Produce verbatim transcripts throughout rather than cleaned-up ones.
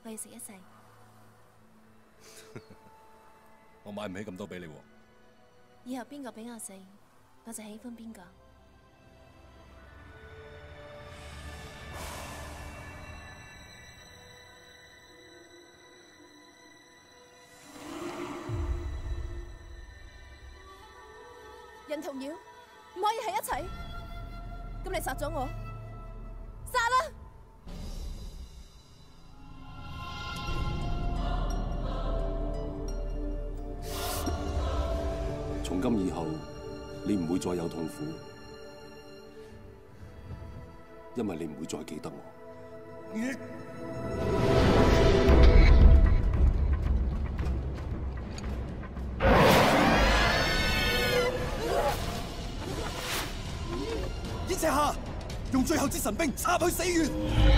我要食一世。 我買唔起咁多俾你喎。 以後邊個俾我食，我就喜歡邊個。人同妖唔可以喺一齊，咁你殺咗我，殺啦！ 從今以後，你唔會再有痛苦，因為你唔會再記得我。 燕赤霞，用最後支神兵插去死穴。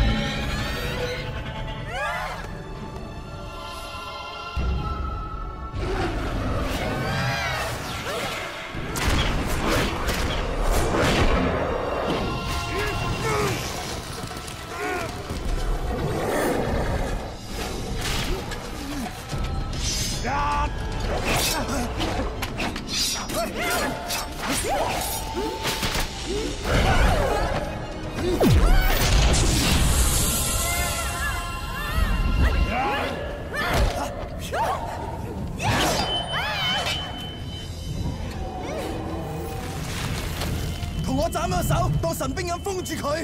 同我斬咗手，當神兵咁封住佢。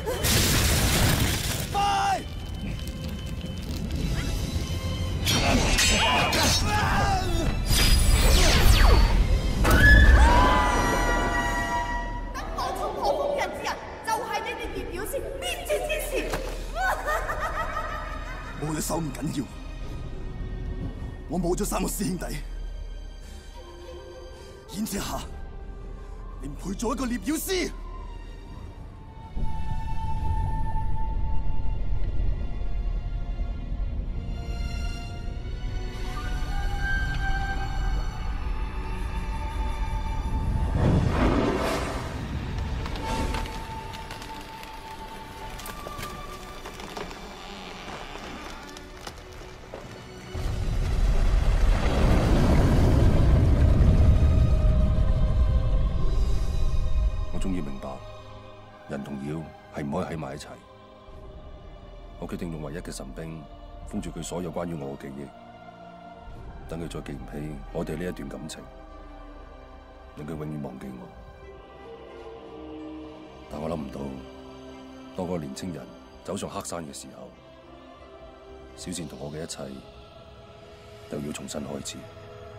快！ 得我衝破封印之人，就係你哋葉表師滅絕之時。 冇咗手唔緊要，我冇咗三個師兄弟。燕赤霞，你唔配做一個獵妖師。 終於明白，人同妖係唔可以喺埋一齊。我決定用唯一嘅神兵封住佢所有關於我嘅記憶，等佢再記唔起我哋呢一段感情，令佢永遠忘記我。但我諗唔到，當個年青人走上黑山嘅時候，小倩同我嘅一切又要重新開始。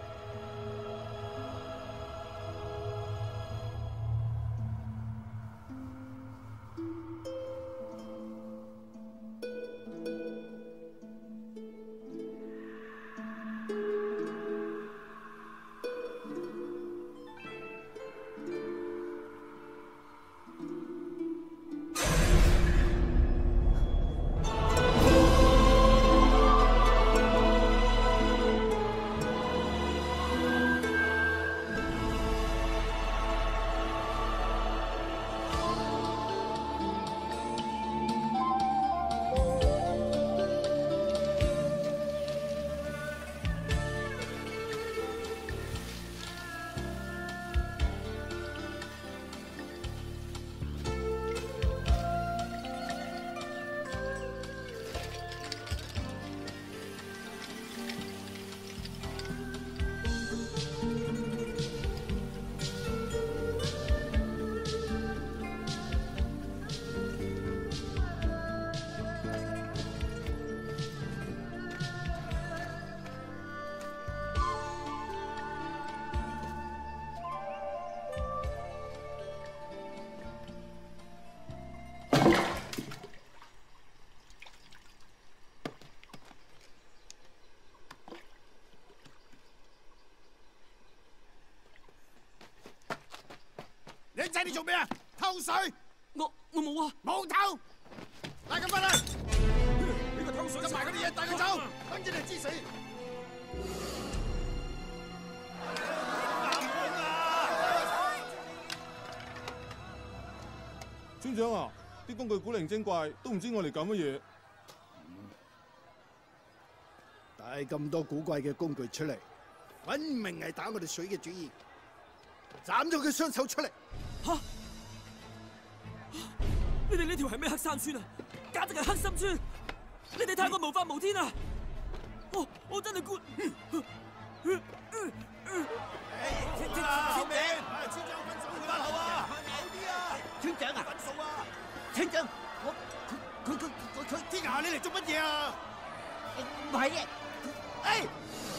靚仔，你做咩啊？偷水！ 我我冇啊！ 冇偷！帶佢翻嚟！呢個偷水執埋嗰啲嘢，帶佢走，等住你知死！ 村長啊，啲工具古靈精怪，都唔知我哋搞乜嘢。 帶咁多古怪嘅工具出嚟，分明係打我哋水嘅主意。斬咗佢雙手出嚟！ 嚇！你哋呢條係咩黑山村啊？簡直係黑心村！你哋太過無法無天啊！我我真係估。村村長，村長分手八號啊！有啲啊！村長啊！分數啊！村長，我佢佢佢佢天涯，你嚟做乜嘢啊？唔係嘅，哎！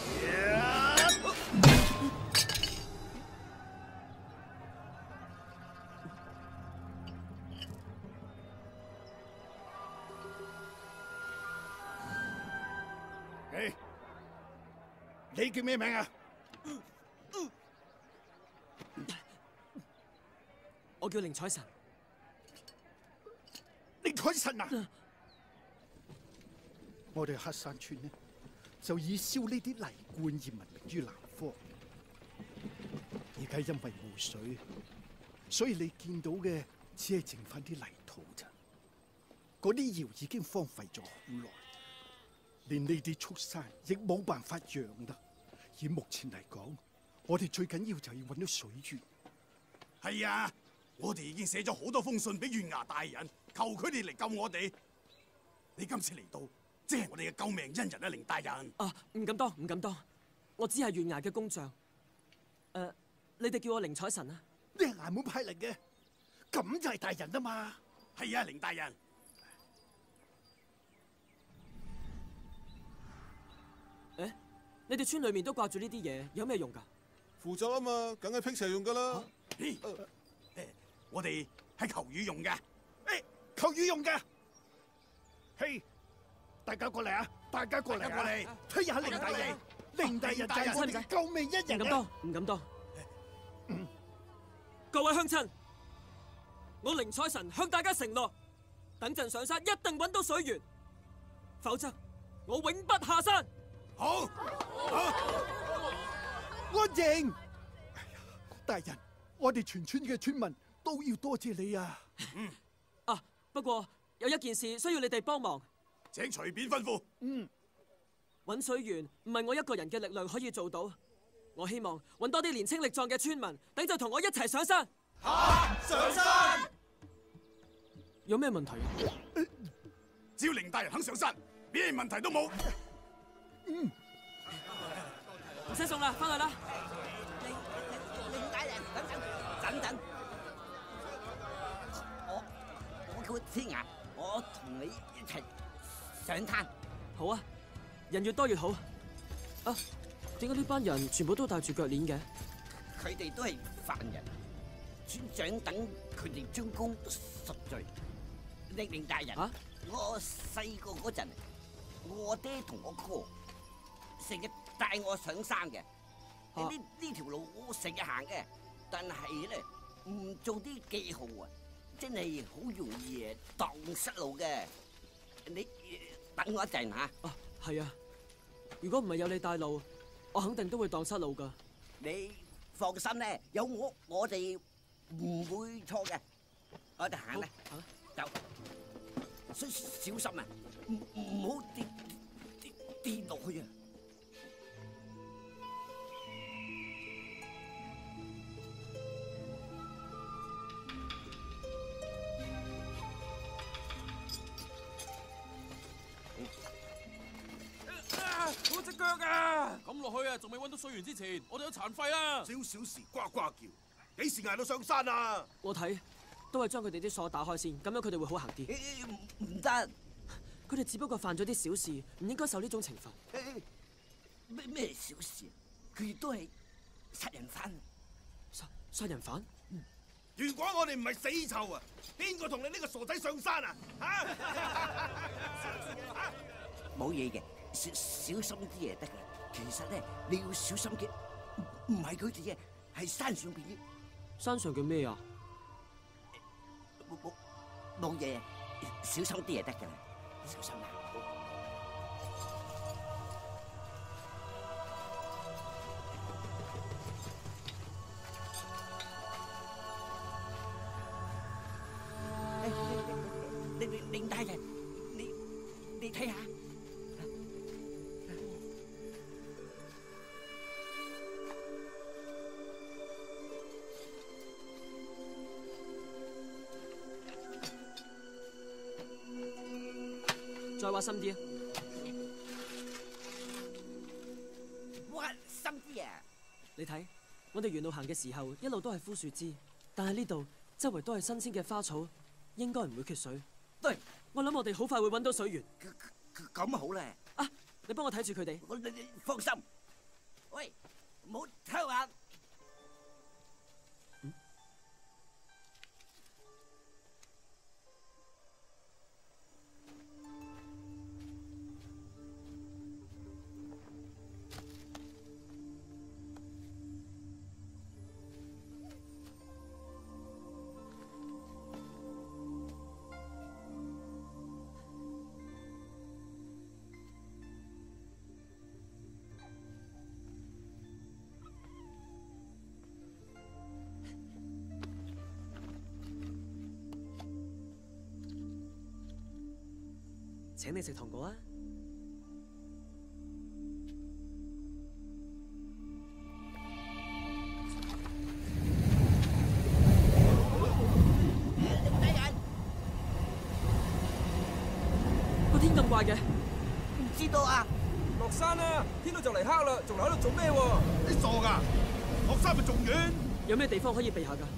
誒，你叫咩名啊？ 我叫寧采臣。 寧采臣啊！我哋黑山村呢，就以燒呢啲泥罐而聞名於南方。而家因為冇水，所以你見到嘅只係剩翻啲泥土咋。嗰啲窯已經荒廢咗好耐，連呢啲畜生亦冇辦法養啦。以目前嚟講，我哋最緊要就要揾到水源。 係啊，我哋已經寫咗好多封信俾縣衙大人，求佢哋嚟救我哋。你今次嚟到，即係我哋嘅救命恩人啊，凌大人。 啊，唔敢當，唔敢當，我只係縣衙嘅工匠。誒、uh, 你哋叫我寧采臣啊？ 你係衙門派嚟嘅，咁就係大人啊嘛。 係啊，凌大人。 誒，你哋村裏面都掛住呢啲嘢，有咩用㗎？ 負責啊嘛，梗係辟邪用㗎啦。 誒、啊呃，我哋係求雨用㗎。 誒，求雨用㗎。嘿，大家過嚟啊！大家過嚟啊！ 過嚟， 推下凌大人。凌大人就係我哋嘅救命恩人。 唔敢當，唔敢當。各位鄉親，我寧采臣向大家承諾，等陣上山一定揾到水源，否則我永不下山。 好，好， 安靜。哎呀，大人，我哋全村嘅村民都要多謝你啊。 嗯。 啊，不過有一件事需要你哋幫忙。 請隨便吩咐。 嗯。揾水源唔係我一個人嘅力量可以做到，我希望揾多啲年青力壯嘅村民，等就同我一齊上山。 嚇！上山！ 有咩問題啊？ 只要凌大人肯上山，咩問題都冇。 嗯。 唔使送啦，翻去啦。 凌凌大人，等等，等等。我我叫天涯，我同你一齊上灘。 好啊。人越多越好。啊，點解呢班人全部都戴住腳鏈嘅？ 佢哋都係犯人，村長等佢哋將功贖罪。凌凌大人，啊、我細個嗰陣，我爹同我哥成日帶我上山嘅。呢呢條路我成日行嘅，但係咧唔做啲記號啊，真係好容易誒蕩失路嘅。你等我一陣吓。 啊，係啊，如果唔係有你帶路，我肯定都會蕩失路噶。 你放心咧，有我我哋唔會錯嘅。我哋行啦，走，小小心啊，唔唔好跌跌跌落去啊！ 我隻腳啊！咁落去啊，仲未搵到水源之前，我哋有殘廢啊！ 少少時呱呱叫，幾時捱到上山啊？ 我睇都係將佢哋啲鎖打開先，咁樣佢哋會好行啲。 唔唔得， 佢哋只不過犯咗啲小事，唔應該受呢種懲罰。 咩咩小事？佢哋都係殺人犯。 殺殺人犯？ 嗯、如果我哋唔係死囚啊，邊個同你呢個傻仔上山啊？吓！ 冇嘢嘅。小小心啲嘢得嘅，其實咧你要小心嘅，唔係佢哋嘅，係山上邊嘅。 山上嘅咩啊？ 冇冇冇嘢，小心啲嘢得嘅啦，小心啊！凌凌大人，你你睇下。 再挖深啲啊！ 挖深啲啊！ 你睇，我哋沿路行嘅時候，一路都係枯樹枝，但係呢度周圍都係新鮮嘅花草，應該唔會缺水。 對， 我諗我哋好快會揾到水源。 咁好咧！ 啊，你幫我睇住佢哋。 我你你放心。喂，唔好偷眼。 嗯。請你食糖果啊！個天咁怪嘅， 唔知道啊！ 落山啦，天都就嚟黑啦，仲留喺度做咩喎？ 你傻㗎？落山咪仲遠？ 有咩地方可以避下㗎？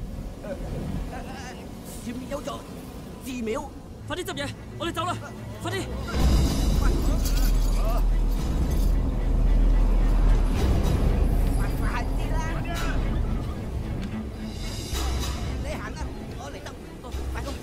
前面有座寺廟， 快啲執嘢，我哋走啦！快啲！ 快啲啦！你行啦，我嚟得。哦，快啲！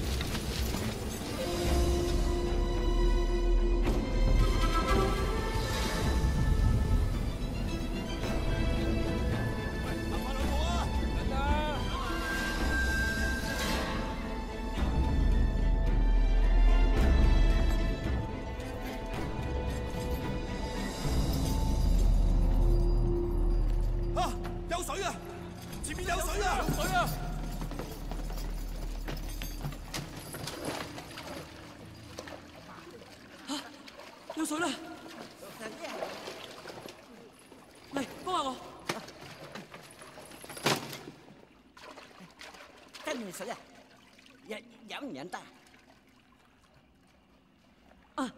有水啊！前面有水啊！ 有水啊！ 嚇！有水啦！嚟，幫下我。 真係水啊！飲飲唔飲得？ 啊！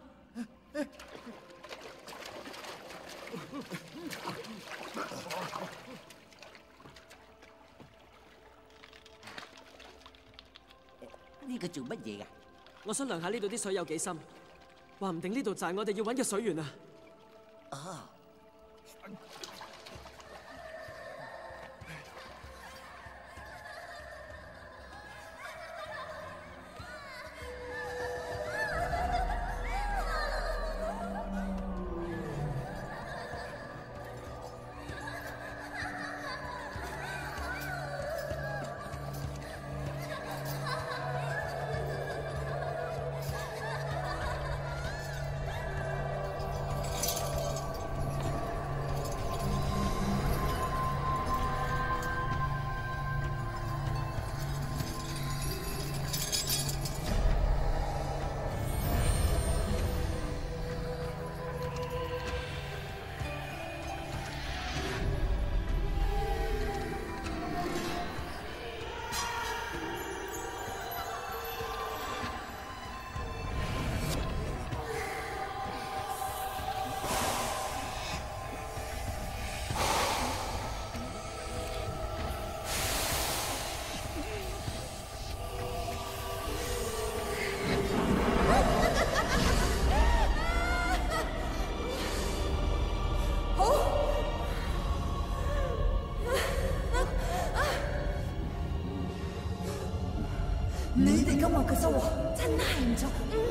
呢個做乜嘢㗎？ 我想量下呢度啲水有幾深，話唔定呢度就係我哋要揾嘅水源啊！ 啊！ 你哋今日嘅收穫真係唔錯。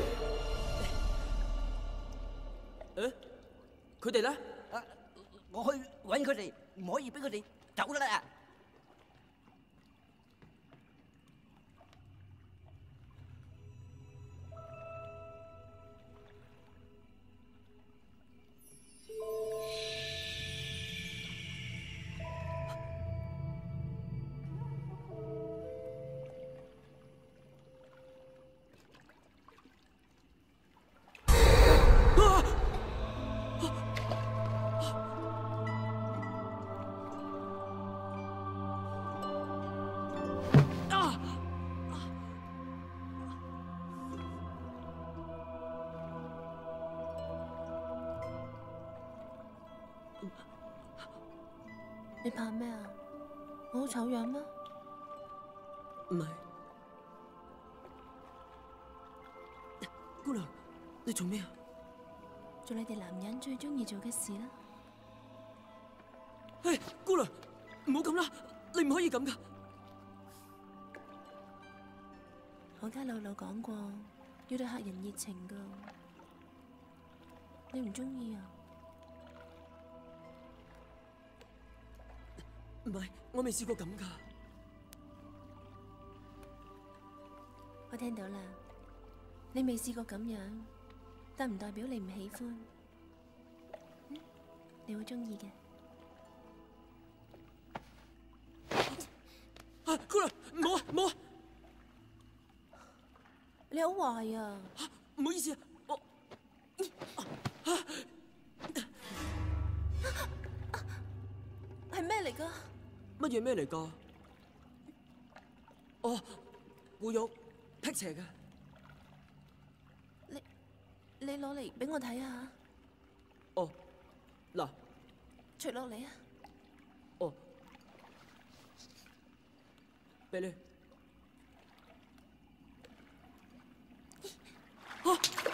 誒，佢哋咧？ 啊，我去揾佢哋，唔可以俾佢哋走啦！ 你怕咩啊？我好醜樣咩？ 唔係，姑娘，你做咩啊？ 做你哋男人最中意做嘅事啦。 唉，姑娘，唔好咁啦，你唔可以咁噶。 我家老老講過，要對客人熱情噶。你唔中意啊？ 唔係，我未試過咁噶。 我聽到啦，你未試過咁樣，但唔代表你唔喜歡。嗯，你會中意嘅。 啊，姑娘，唔好啊，唔好啊！ 你好壞啊！ 唔好意思啊，我係咩嚟噶？ 乜嘢咩嚟噶？哦，護肉辟邪嘅。 你你攞嚟俾我睇下。 哦，嗱， 除落嚟啊！ 哦，俾你。啊！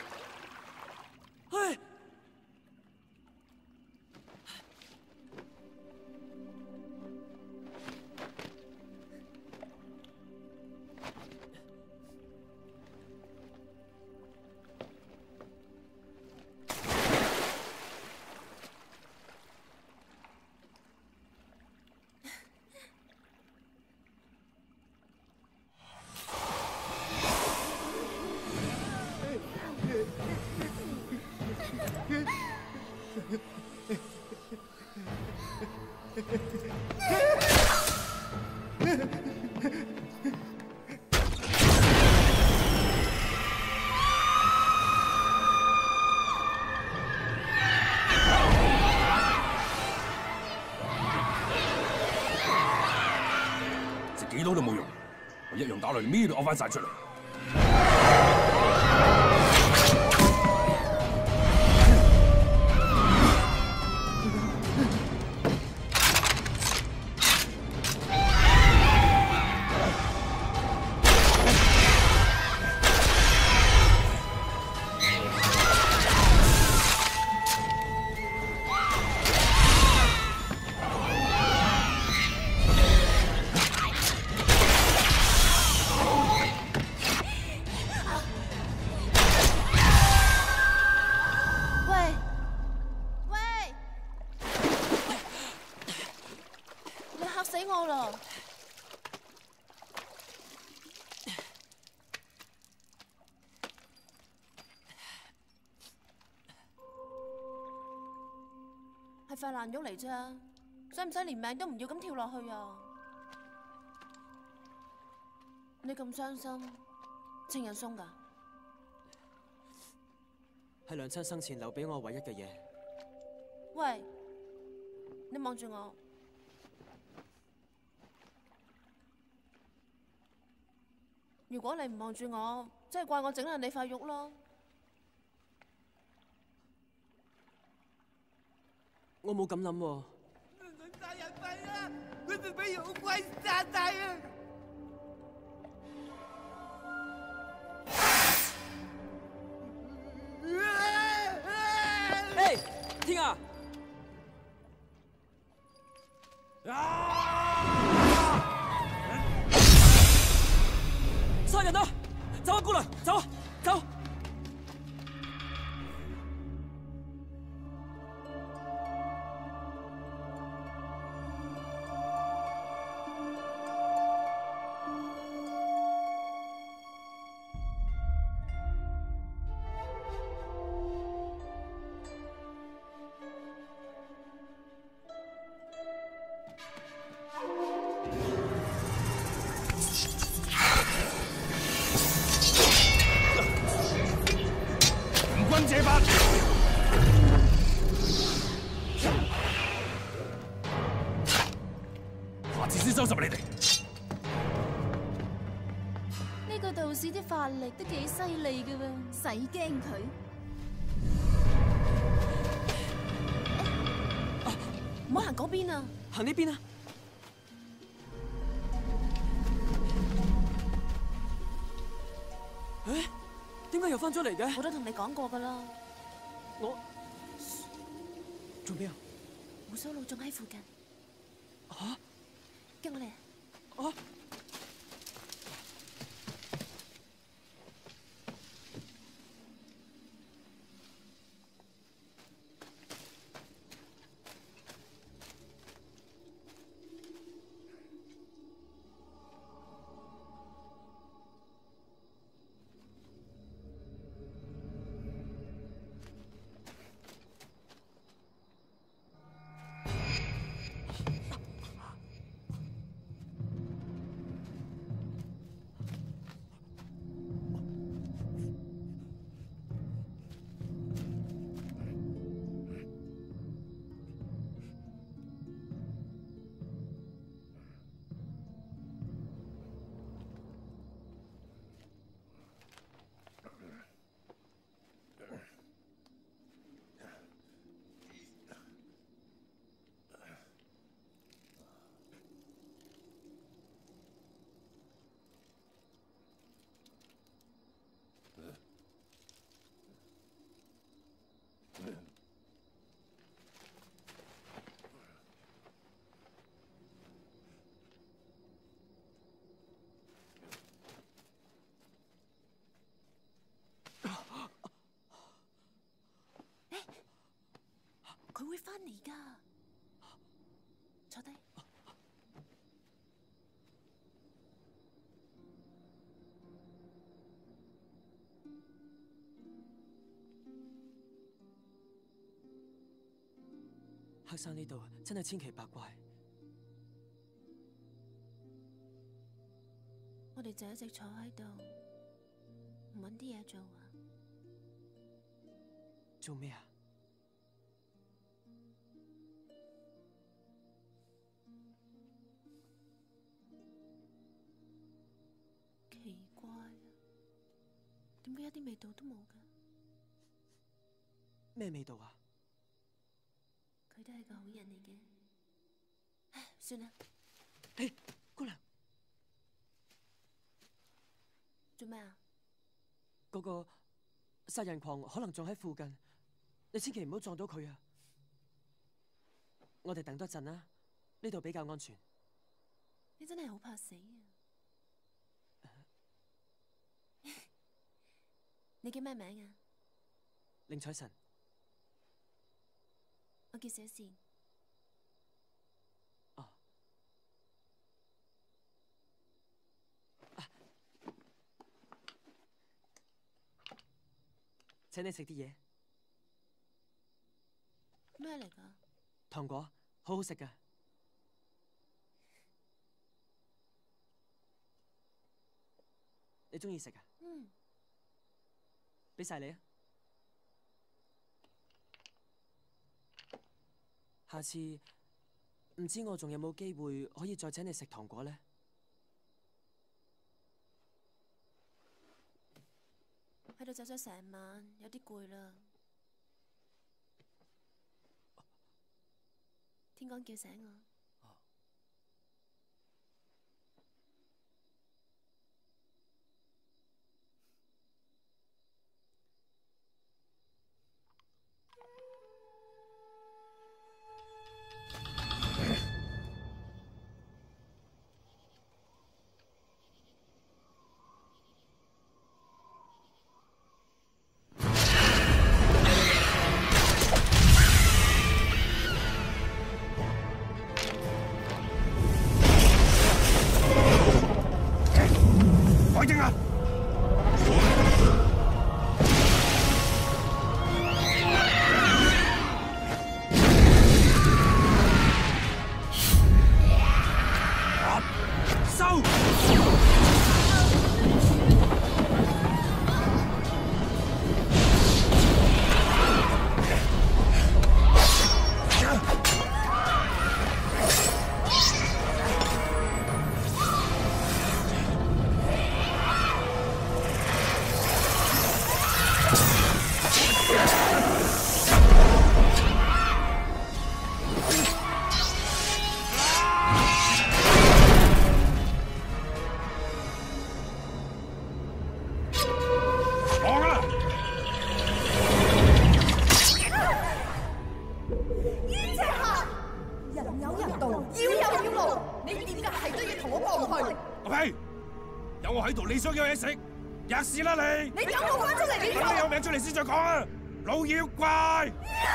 唉！ 食幾多都冇用，我一樣打落嚟，咩都嘔翻晒出嚟。 係塊爛肉嚟啫，使唔使連命都唔要咁跳落去啊？你咁傷心，情人送㗎？ 係娘親生前留俾我唯一嘅嘢。 喂，你望住我。如果你唔望住我，即係怪我整爛你塊肉咯。 我冇咁諗喎。 殺人犯啊！佢哋俾妖怪殺晒啊！ 嘿，天啊！殺人啊！走啊，姑娘，走啊，走！ 這班下次先收拾你哋。 呢個道士啲法力都幾犀利㗎喎，使驚佢？唔好行嗰邊啊！ 行呢邊啊！誒，點解又翻咗嚟嘅？ 我都同你講過噶啦。 我做咩啊？ 胡鬚佬仲喺附近。 吓？ 跟我嚟。 啊！ 佢會翻嚟㗎，坐低。 黑山呢度真係千奇百怪， 我哋就一直坐喺度，唔揾啲嘢做啊？ 做咩啊？ 奇怪啊，點解一啲味道都冇㗎？ 咩味道啊？ 佢都係個好人嚟嘅。唉，算啦。 誒，姑娘， 做咩啊？ 嗰個殺人狂可能仲喺附近，你千祈唔好撞到佢啊！我哋等多陣啦，呢度比較安全。 你真係好怕死啊！你叫咩名啊？ 寧采臣。 我叫小倩。 哦。啊，請你食啲嘢。 咩嚟㗎？ 糖果，好好食㗎。你中意食啊？ 嗯。 俾晒你啊！下次唔知我仲有冇機會可以再請你食糖果呢？ 喺度走咗成晚，有啲攰啦。天光叫醒我。 你點解係都要同我過去？ 阿屁，有我喺度，你想有嘢食，吔屎啦你！ 你等我翻出嚟，你等你有名出嚟先再講啊！老妖怪！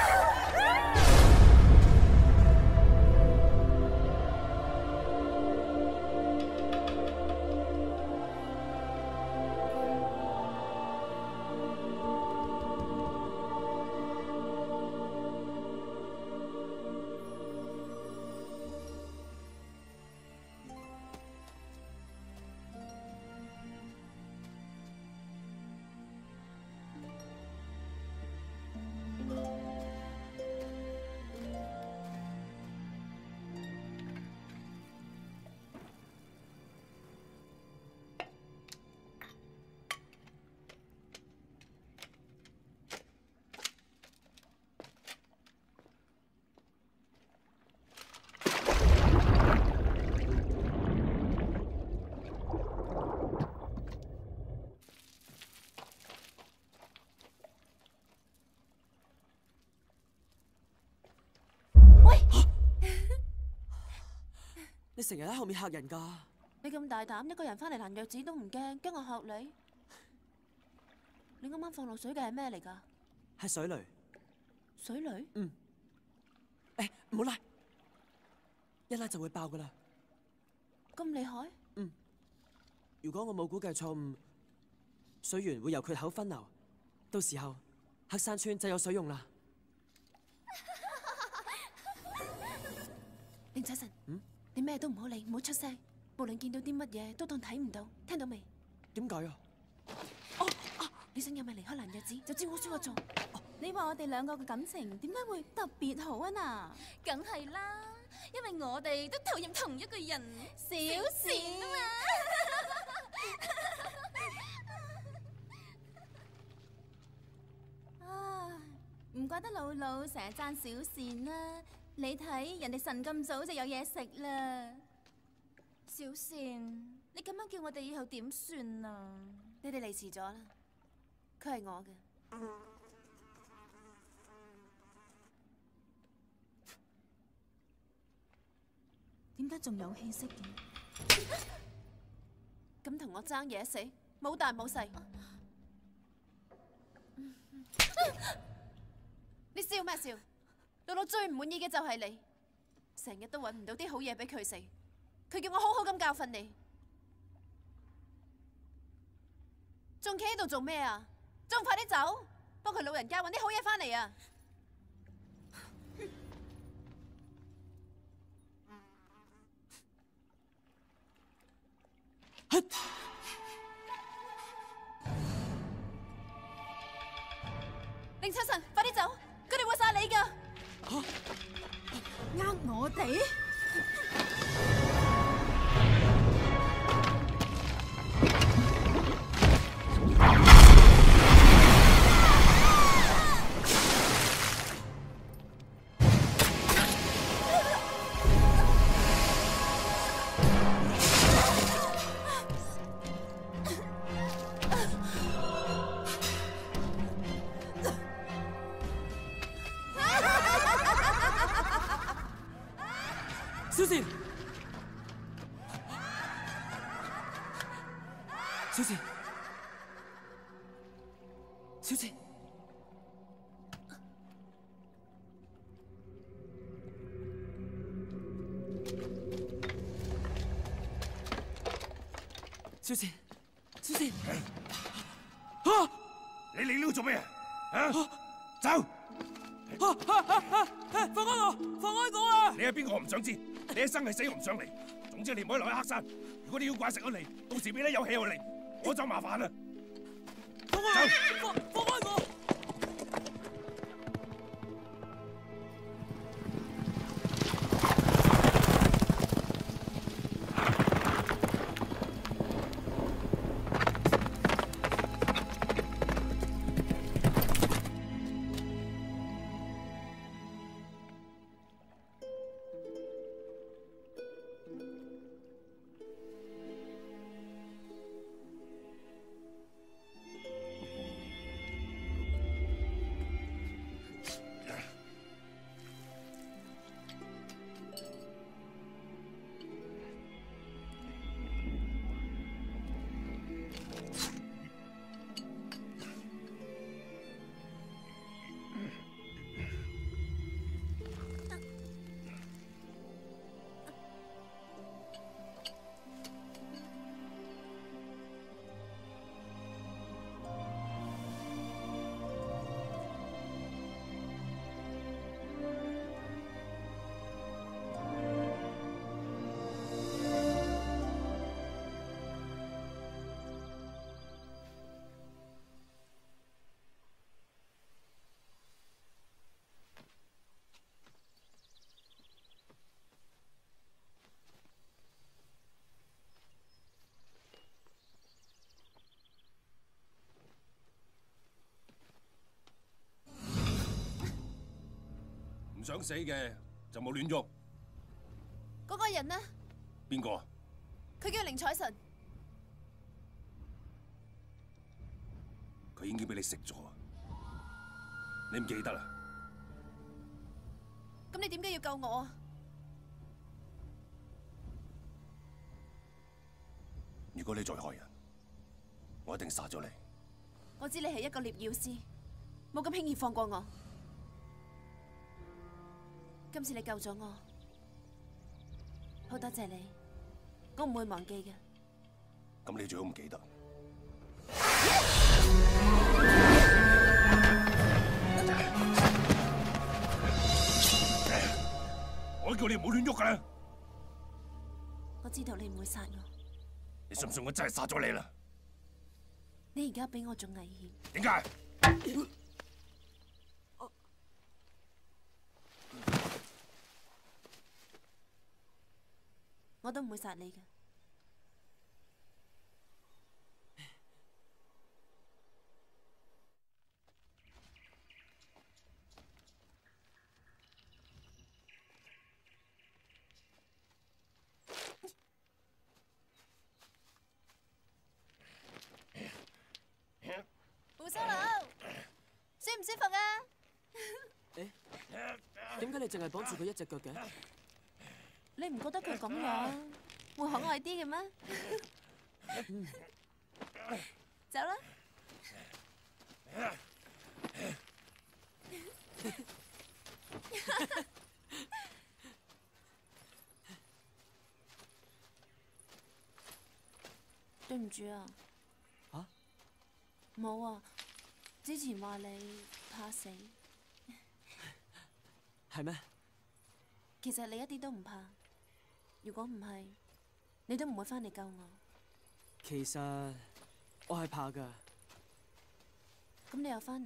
你成日喺後面嚇人㗎！ 你咁大膽，一個人翻嚟攔藥子都唔驚，驚我嚇你？你啱啱放落水嘅係咩嚟㗎？ 係水雷。 水雷？ 嗯。誒，唔好拉，一拉就會爆㗎啦。 咁厲害？ 嗯。如果我冇估計錯誤，水源會由缺口分流，到時候黑山村就有水用啦。 寧采臣。 嗯。 你咩都唔好理，唔好出聲。無論見到啲乜嘢，都當睇唔到。聽到未？ 點解啊？ 哦啊！你想有咪離開蘭藥子，就照我說我做。 哦、你話我哋兩個嘅感情點解會特別好啊？嗱， 梗係啦，因為我哋都投入同一個人，小倩啊嘛。啊，唔怪得老老成日讚小倩啦。你睇人哋晨咁早就有嘢食啦， 小倩，你咁樣叫我哋以後點算啊？ 你哋嚟遲咗啦，佢係我嘅。 點解仲有氣息嘅？ 咁同我爭嘢食，冇大冇細。你笑咩笑？老老最唔滿意嘅就係你，成日都揾唔到啲好嘢俾佢食，佢叫我好好咁教訓你，仲企喺度做咩啊？仲快啲走，幫佢老人家揾啲好嘢翻嚟啊！寧采臣，快啲走，佢哋會殺你㗎！ 呃我哋？ 小倩，小倩，小倩，小倩，小倩，啊！ 你嚟呢度做咩啊？啊！走！ 啊啊啊！放開我！放開我啊！ 你係邊個？我唔想知。你一生係死我唔想嚟。總之你唔可以留喺黑山。如果啲妖怪食咗你，到時俾你有氣有力，我就麻煩啦。 放開！放放開我！ 唔想死嘅就冇亂喐。 嗰個人呢？ 邊個？ 佢叫寧采臣。 佢已經俾你食咗，你唔記得啦？ 咁你點解要救我啊？ 如果你再害人，我一定殺咗你。 我知你係一個獵妖師，冇咁輕易放過我。今次你救咗我，好多謝你，我唔會忘記嘅。 咁你最好唔記得。我叫你唔好亂喐㗎啦！ 我知道你唔會殺我。 你信唔信我真係殺咗你啦？ 你而家比我仲危險。 點解？ 我都唔會殺你嘅。 胡鬚佬，舒唔舒服啊？ 誒，點解你淨係綁住佢一隻腳嘅？ 你唔覺得佢咁樣會可愛啲嘅咩？走啦！對唔住啊！ 嚇？ 冇啊！之前話你怕死， 係咩？ 其實你一啲都唔怕。如果唔係，你都唔會返嚟救我。 其實我係怕㗎。 咁你又返嚟？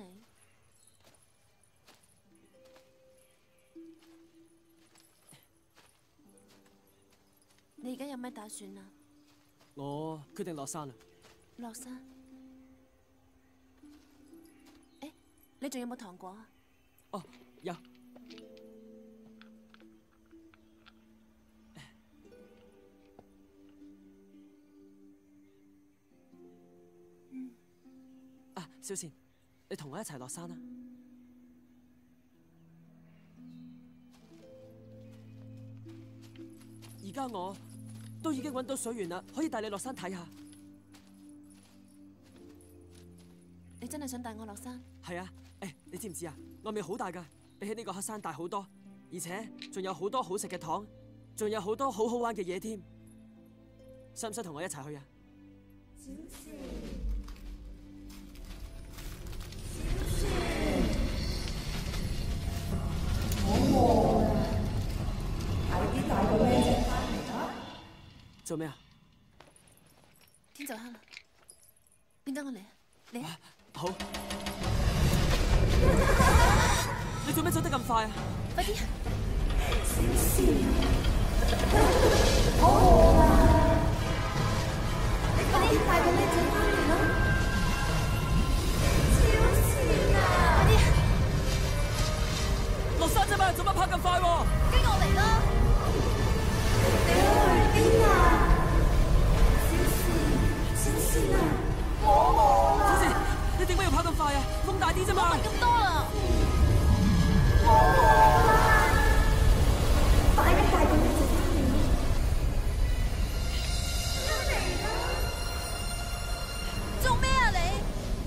你而家有咩打算啊？ 我決定落山啦。 落山？誒，你仲有冇糖果啊？ 哦，有。啊，小倩，你同我一齊落山啦。而家我都已經揾到水源啦，可以帶你落山睇下。 你真係想帶我落山？ 係啊，誒，你知唔知啊？外面好大㗎，比起呢個黑山大好多，而且仲有好多好食嘅糖，仲有好多好好玩嘅嘢添。使唔使同我一齊去啊？ 小倩，小倩，好餓啊！快啲帶個靚仔返嚟啦！ 做咩啊？ 天就黑啦，點解我嚟啊？嚟啊！ 好。你做咩走得咁快啊？ 快啲！ 小倩，好餓啊！你快啲帶個靚仔返嚟啦！小倩啊！ 快啲！ 落山啫嘛，做乜跑咁快喎？ 跟我嚟啦！ 你去邊啊？小倩，小倩啊！我餓啦！ 小倩，你點解要跑咁快啊？風大啲啫嘛！ 唔係咁多啦！ 我餓啦！快啲帶個靚仔返嚟啦！嚟啦！ 做咩啊你？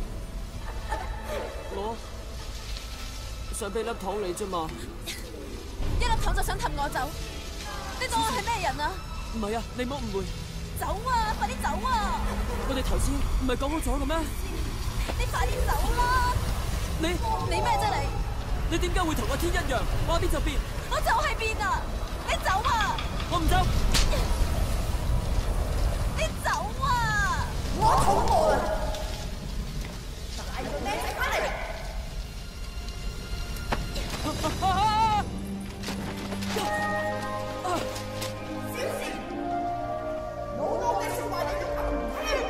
我想俾粒糖你啫嘛。 一粒糖就想氹我走？你當我係咩人啊？ 唔係啊，你唔好誤會。 走啊！快啲走啊！ 我哋頭先唔係講好咗嘅咩？ 你快啲走啦！ 你你咩啫你？ 你點解會同個天一樣，話變就變？ 我就係變啊！你走啊！ 我唔走。 你走啊！ 我肚餓啦！帶個靚仔返嚟！小倩，老母嘅說話你都唔聽。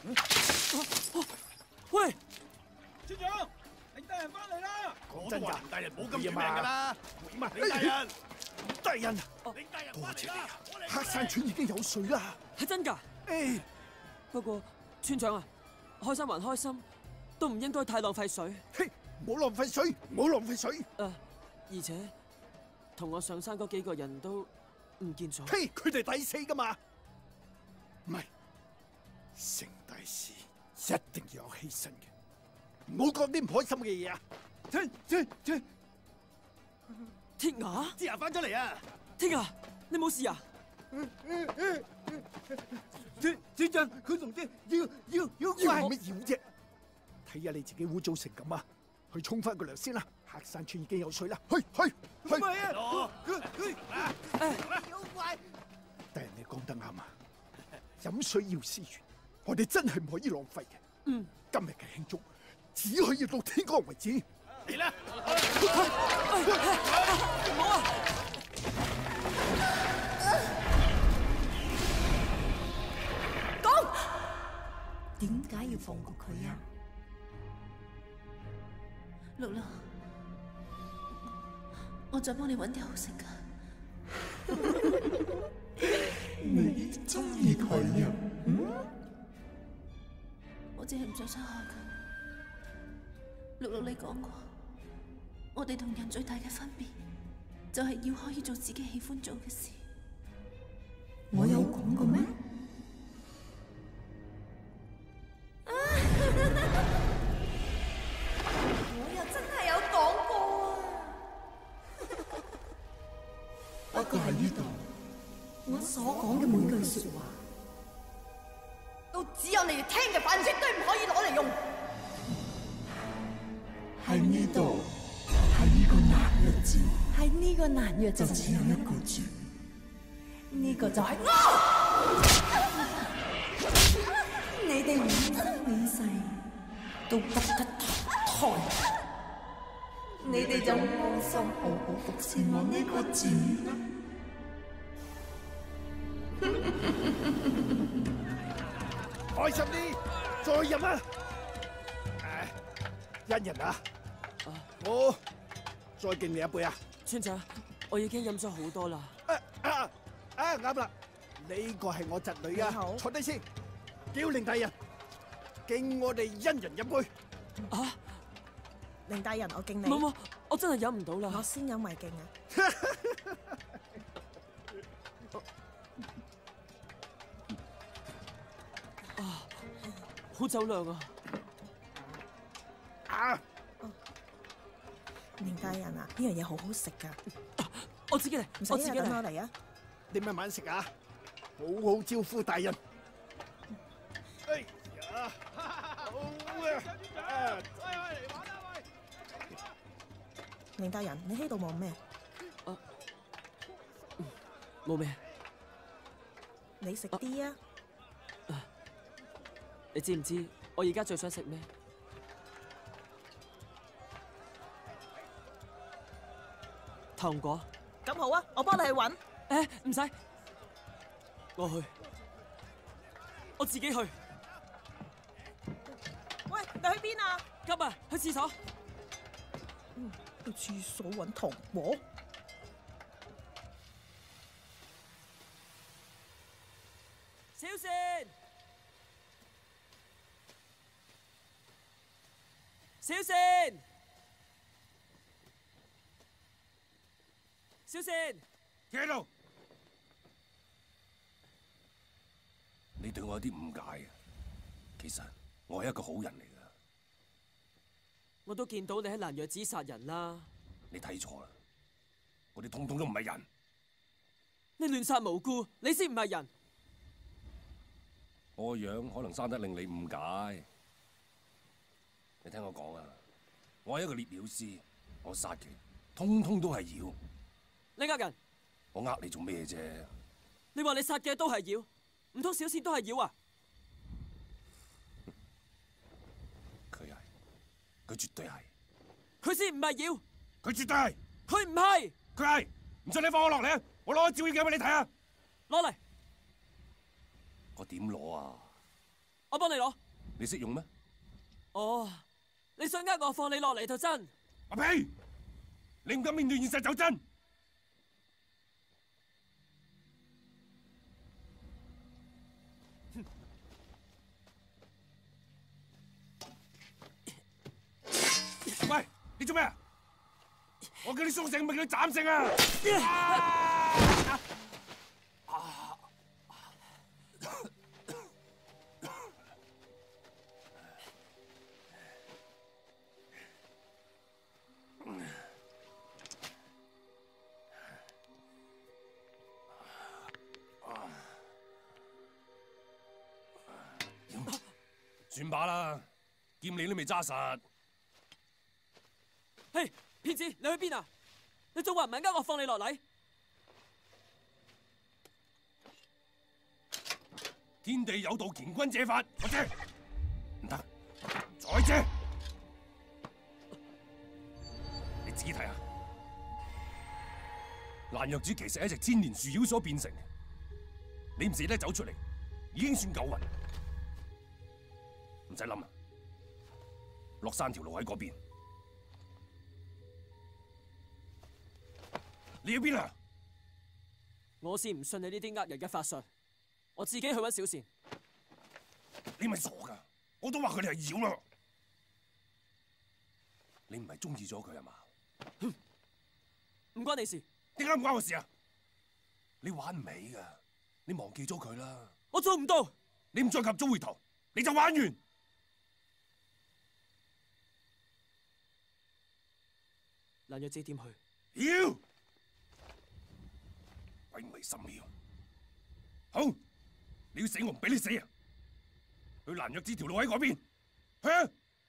喂， 村長，領大人翻嚟啦！ 講真㗎， 大人冇咁短命㗎啦！點啊，領大人？ 大人， 領大人多謝你翻嚟啦！ 啊！黑山村已經有水啦。 係真㗎？ 誒， 不過村長啊，開心還開心，都唔應該太浪費水。 嘿，唔好浪費水，唔好浪費水。 誒，而且同我上山嗰幾個人都唔見咗。 嘿，佢哋抵死㗎嘛？唔係，成大事一定要有犧牲嘅，唔好講啲唔開心嘅嘢啊！切切切！ 鐵牙， 鐵牙翻咗嚟啊！ 鐵牙，你冇事啊？ 村村長，佢同啲妖妖妖怪係乜妖啫？睇下你自己污糟成咁啊！去沖翻個涼先啦！黑山村已經有水啦，去去去！ 唔係啊！妖怪！ 大人你講得啱啊！飲水要思源，我哋真係唔可以浪費嘅。 嗯， 今日嘅慶祝只可以到天光為止。 嚟啦！ 唔好啊！ 講，點解要放過佢啊？ 六六，我再幫你揾啲好食㗎。 你中意佢啊？ 我只係唔想傷害佢。六六，你講過，我哋同人最大嘅分別，就係要可以做自己喜歡做嘅事。 我有講過咩？我又真係有講過啊！不過喺呢度，我所講嘅每句說話，都只有你哋聽嘅飯絕對唔可以攞嚟用。喺呢度，喺呢個難日子，喺呢個難日子就只有一個字，呢個就係我。你哋永生永世都不得投胎，你哋就安心好好服侍我呢個字啦。 開心啲，再飲啊！誒，恩人啊，我再敬你一杯啊！ 村長，我已經飲咗好多啦。 啊啊啊！啱啦，呢個係我侄女啊，坐低先，叫凌大人敬我哋恩人一杯。 啊！ 凌大人，我敬你。 冇冇，我真係飲唔到啦。 我先飲為敬啊！ 啊，好酒量啊！ 啊！ 凌大人啊，呢樣嘢好好食噶。 我自己嚟， 唔使啊，等我嚟啊！ 你慢慢食啊，好好招呼大人。哎呀，好啊！ 凌大人，你喺度望咩？ 啊，冇咩。 你食啲啊！ 你知唔知我而家最想食咩？糖果。 咁好啊，我幫你去搵。 誒，唔使，我去，我自己去。 喂，你去邊啊？ 急啊，去廁所。 嗯，去廁所搵糖果。 小倩，小倩，小倩， 企喺度。 你對我有啲誤解啊！其實我係一個好人嚟㗎。 我都見到你喺蘭若寺殺人啦。 你睇錯啦，我哋通通都唔係人。 你亂殺無辜，你先唔係人。 我個樣可能生得令你誤解。你聽我講啊，我係一個獵妖師，我殺嘅通通都係妖。 你呃人？ 我呃你做咩啫？ 你話你殺嘅都係妖，唔通小倩都係妖啊？ 佢係，佢絕對係。 佢先唔係妖， 佢絕對係。 佢唔係， 佢係。唔信你放我落嚟啊！我攞個照妖鏡俾你睇啊！ 攞嚟。 我點攞啊？ 我幫你攞。 你識用咩？ 哦，你想呃我放你落嚟就真？ 阿屁！你唔敢面對現實就真。喂，你做咩啊？我叫你鬆性，唔係叫你斬性啊！算罷啦，劍你都未揸實。 嘿，騙子，你去邊啊？你仲話唔係呃我放你落嚟？ 天地有道，乾坤借法，我借。唔得，再借。你自己睇下，蘭若子其實係一隻千年樹妖所變成，你唔捨得走出嚟，已經算夠運。唔使諗啊，落山條路喺嗰邊。你要邊啊？ 我先唔信你呢啲呃人嘅法術，我自己去揾小倩。 你咪傻噶！我都話佢哋係妖啦。你唔係中意咗佢係嘛？ 唔關你事。 點解唔關我事啊？你玩唔起噶，你忘記咗佢啦。 我做唔到。 你唔再及早回頭，你就玩完。 蘭若子點去？ 妖！鬼迷心竅。好，你要死我唔俾你死啊！去蘭若子條路喺嗰邊，去啊！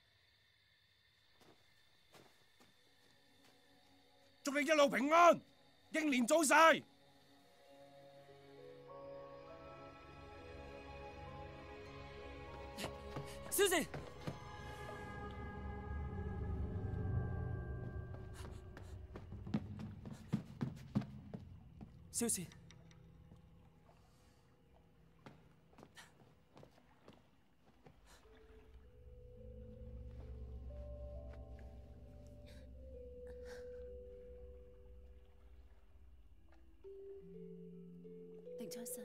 祝你一路平安，英年早逝。 小倩。小倩， 定初神，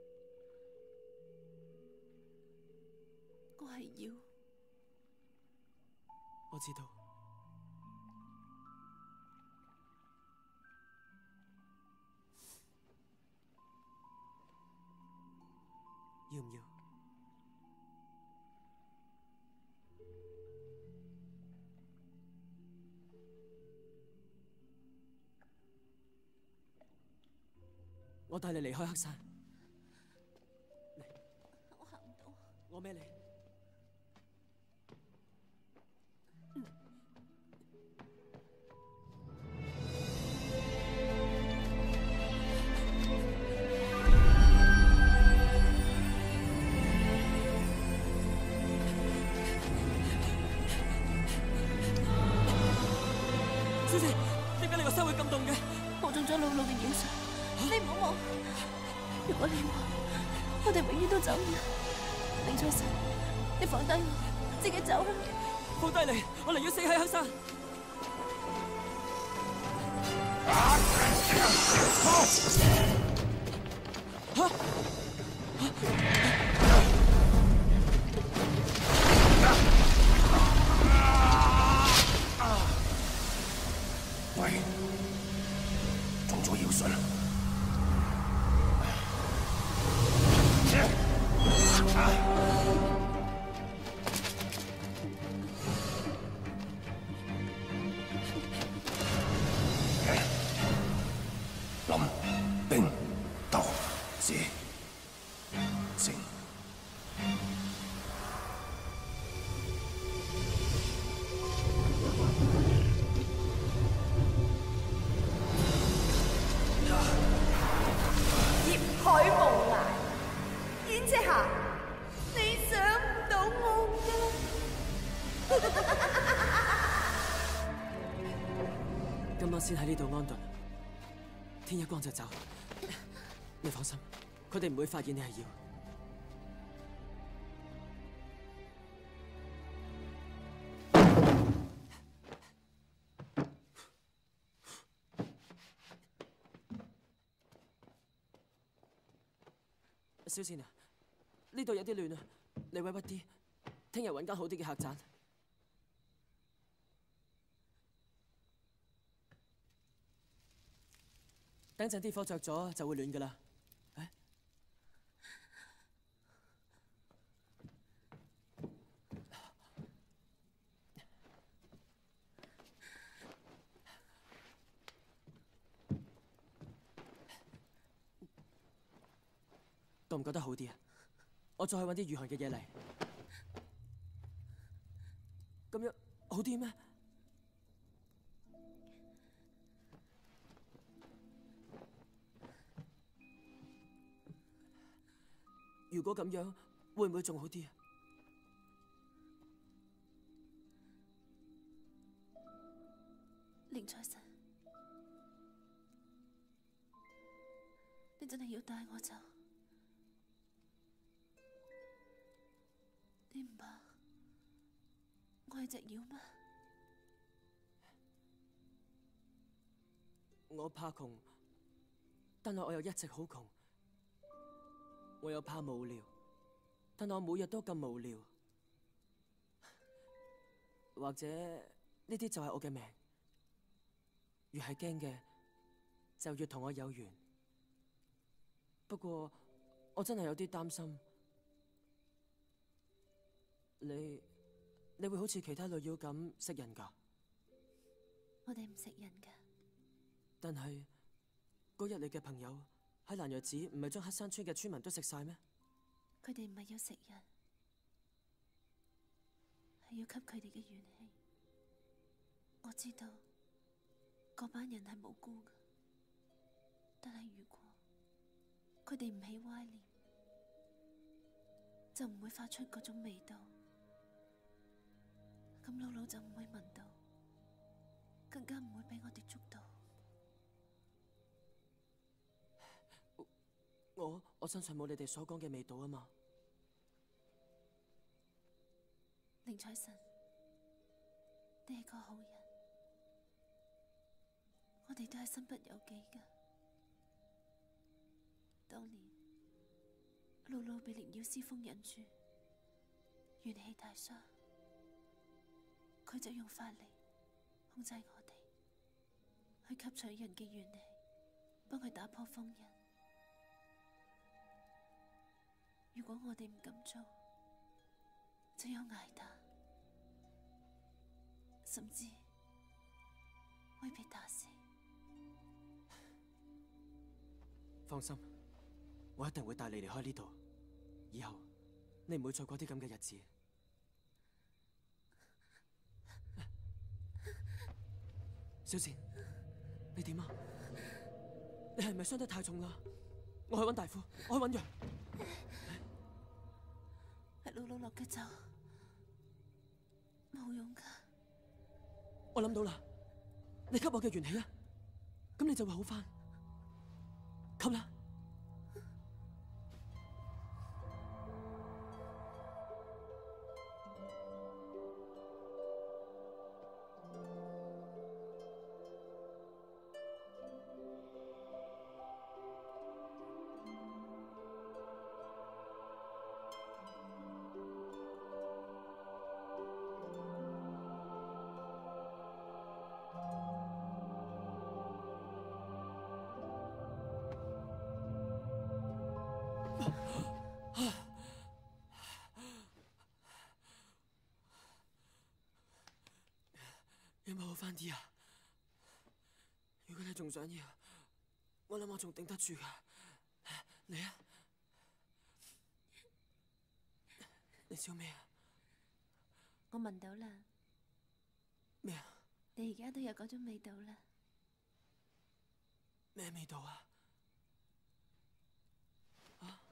我係妖。 我知道。要唔要？我帶你離開黑山。嚟， 我行唔到。 我孭你。小姐，點解你個身會咁凍嘅？ 我中咗老老嘅妖術。你唔好望，如果你望，我哋永遠都走唔甩。定初神，你放低我，自己走啦。 放低你，我寧願死喺黑山。 喂，中咗妖術啦！林、冰、鬥、紫、靜。 海無涯，燕姐霞，你想唔到我㗎。 今晚先喺呢度安頓，天一光就走。你放心，佢哋唔會發現你係妖。 小倩啊，呢度有啲亂啊，你委屈啲，聽日揾間好啲嘅客棧。等陣啲火着咗就會暖噶啦。誒，覺唔覺得好啲啊？我再去揾啲御寒嘅嘢嚟，咁樣好啲咩？如果咁樣，會唔會仲好啲啊？ 寧財神，你真係要帶我走？你唔怕我係隻妖咩？ 我怕窮，但係我又一直好窮。我又怕無聊，但我每日都咁無聊。或者呢啲就係我嘅命，越係驚嘅就越同我有緣。不過我真係有啲擔心，你你會好似其他女妖咁食人㗎？ 我哋唔食人㗎。 但係嗰日你嘅朋友喺蘭若寺，唔係將黑山村嘅村民都食晒咩？ 佢哋唔係要食人，係要吸佢哋嘅元氣。我知道嗰班人係無辜㗎，但係如果佢哋唔起歪念，就唔會發出嗰種味道，咁姥姥就唔會聞到，更加唔會俾我哋捉到。 我我身上冇你哋所講嘅味道啊嘛。 寧財神，你係個好人，我哋都係身不由己噶。當年姥姥被靈妖師封印住，元氣大傷，佢就用法力控制我哋，去吸取人嘅元氣，幫佢打破封印。如果我哋唔咁做，就有捱打，甚至會被打死。 放心，我一定會帶你離開呢度。以後你唔會再過啲咁嘅日子。小倩，你點啊？你係咪傷得太重啦？我去揾大夫，我去揾藥。 係姥姥落嘅咒，冇用噶。 我諗到啦，你吸我嘅元氣啊，咁你就會好返。吸啦！有冇好返啲啊？如果你仲想要，我諗我仲頂得住噶。嚟啊！你笑咩啊？ 我聞到啦。 咩啊？ 你而家都有嗰種味道啦。 咩味道啊？啊？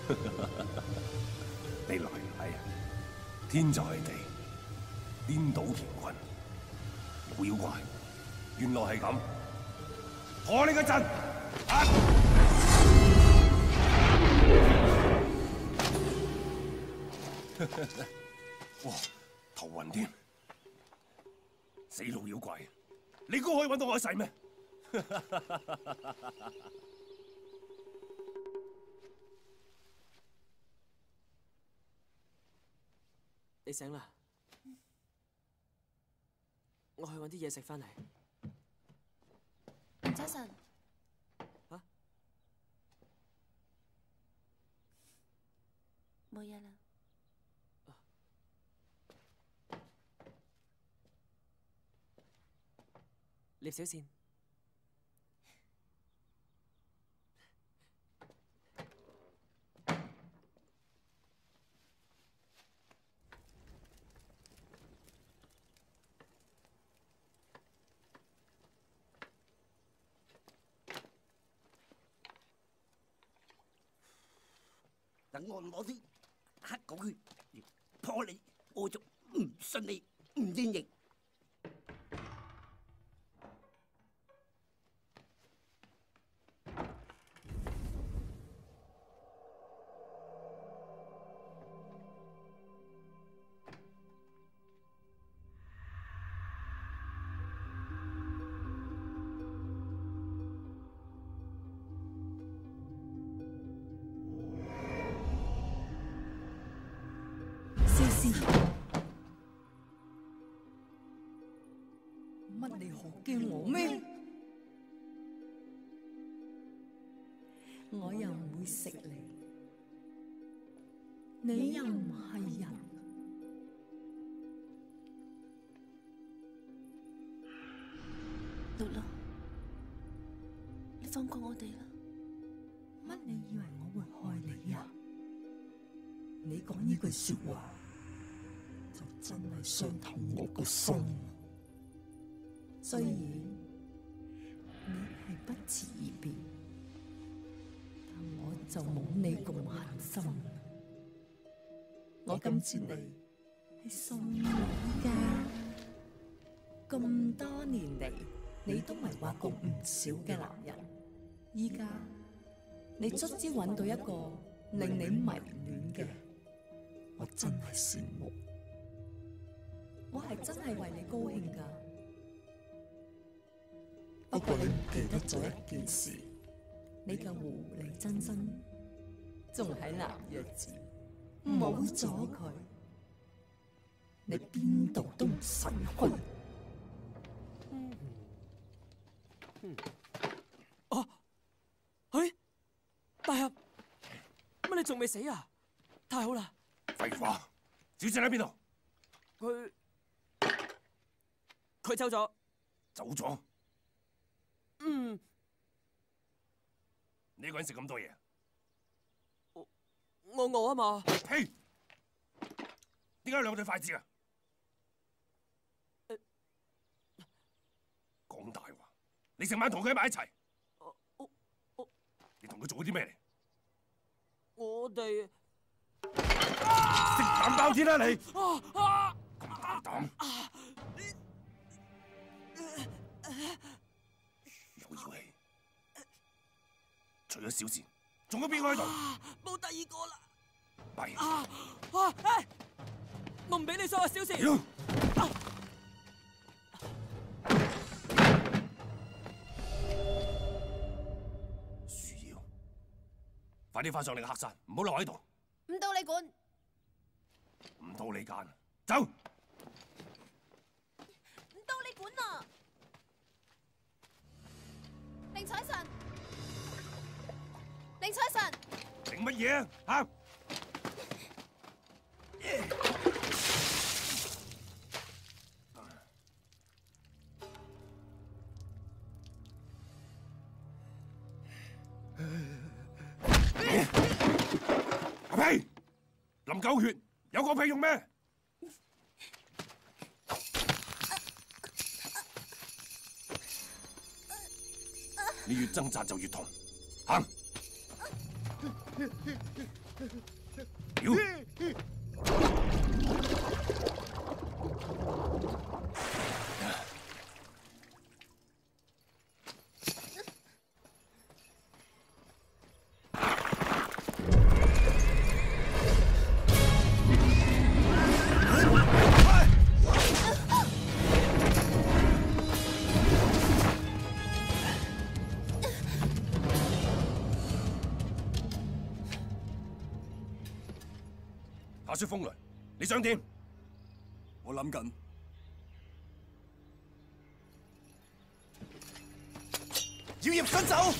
你來唔嚟啊？天就係地，顛倒乾坤。老妖怪，原來係咁，破你個陣！啊！哇，頭暈添！死老妖怪，你估可以揾到我一世咩？ 你醒啦，我去揾啲嘢食翻嚟。 林仔神， 啊？ 冇嘢啦。 聶小倩， 等我攞啲黑狗血破你，我就唔信你唔應認。 乜你好驚我咩？我又唔會食你，你又唔係人。 露露，你放過我哋啦！ 乜你以為我會害你啊？你講呢句說話，就真係傷透我個心。雖然你係不辭而別，但我就冇你咁狠心。我今次嚟係送你㗎。咁多年嚟，你都迷惑過唔少嘅男人，依家你卒之揾到一個令你迷戀嘅，我真係羨慕。我係真係為你高興㗎。不過你唔記得咗一件事，你嘅狐狸真身仲喺南約寺，冇咗佢，你邊度都唔使去。 嗯嗯、啊！哎，大俠，乜你仲未死啊？太好啦！ 廢話，小姐喺邊度？ 佢佢走咗。 走咗？ 嗯。 你一個人食咁多嘢？ 我我餓啊嘛。 呸！點解有兩對筷子啊？講大話！你成晚同佢喺埋一齊。 我我你同佢做咗啲咩嚟？ 我哋食膽包天啦你！ 啊啊！ 咁大膽！有妖氣！除咗小倩，仲有邊個喺度？ 冇第二個啦！ 弊！ 啊啊！哎，我唔俾你收啊，小倩！ 樹妖，快啲翻上你嘅黑山，唔好留喺度。 唔到你管， 唔到你揀，走！ 唔到你管啊！寧采臣，寧采臣， 定乜嘢啊？嚇！阿屁！淋狗血有個屁用咩？你越掙扎就越痛，行！ 妖！下雪風雷，你想點？ 我諗緊，妖孽伸手！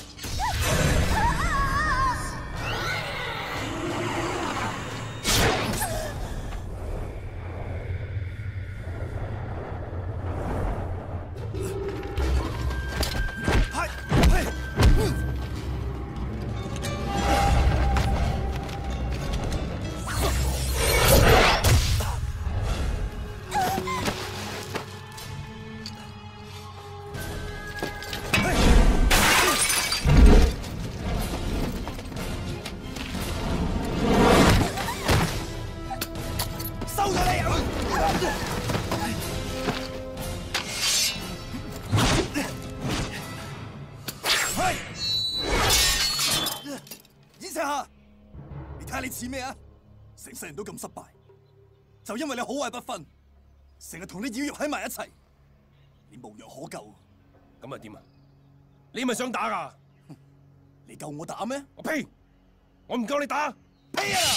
似咩啊？成世人都咁失敗，就因為你好壞不分，成日同啲妖肉喺埋一齊，你無藥可救。 咁啊點啊？你咪想打噶？ 你夠我打咩？ 我呸！我唔夠你打！ 呸啊！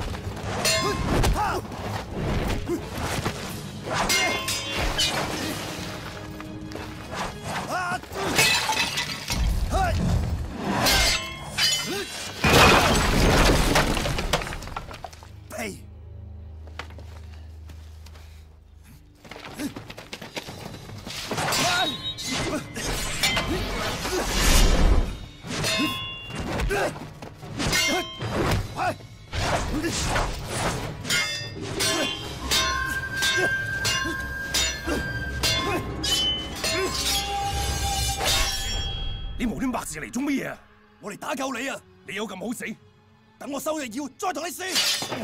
呸！ 你無端白事嚟做乜嘢啊？ 我嚟打救你啊！ 你有咁好死？ 等我收隻妖，再同你試。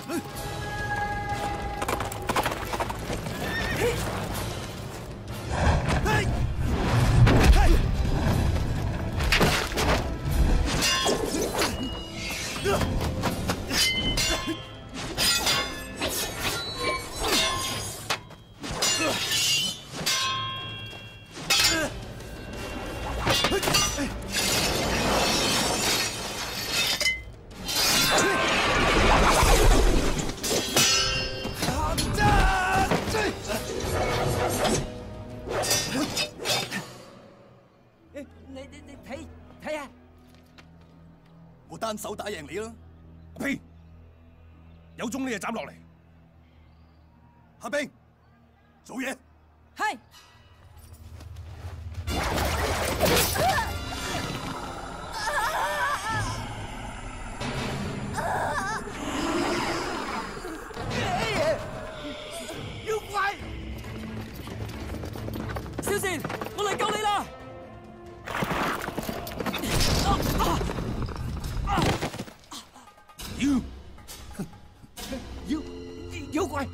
單手打贏你啦！ 呸！有種你就斬落嚟！ 下兵，做嘢。 係。 妖怪！ 小倩，我嚟救你啦！ 妖妖妖怪！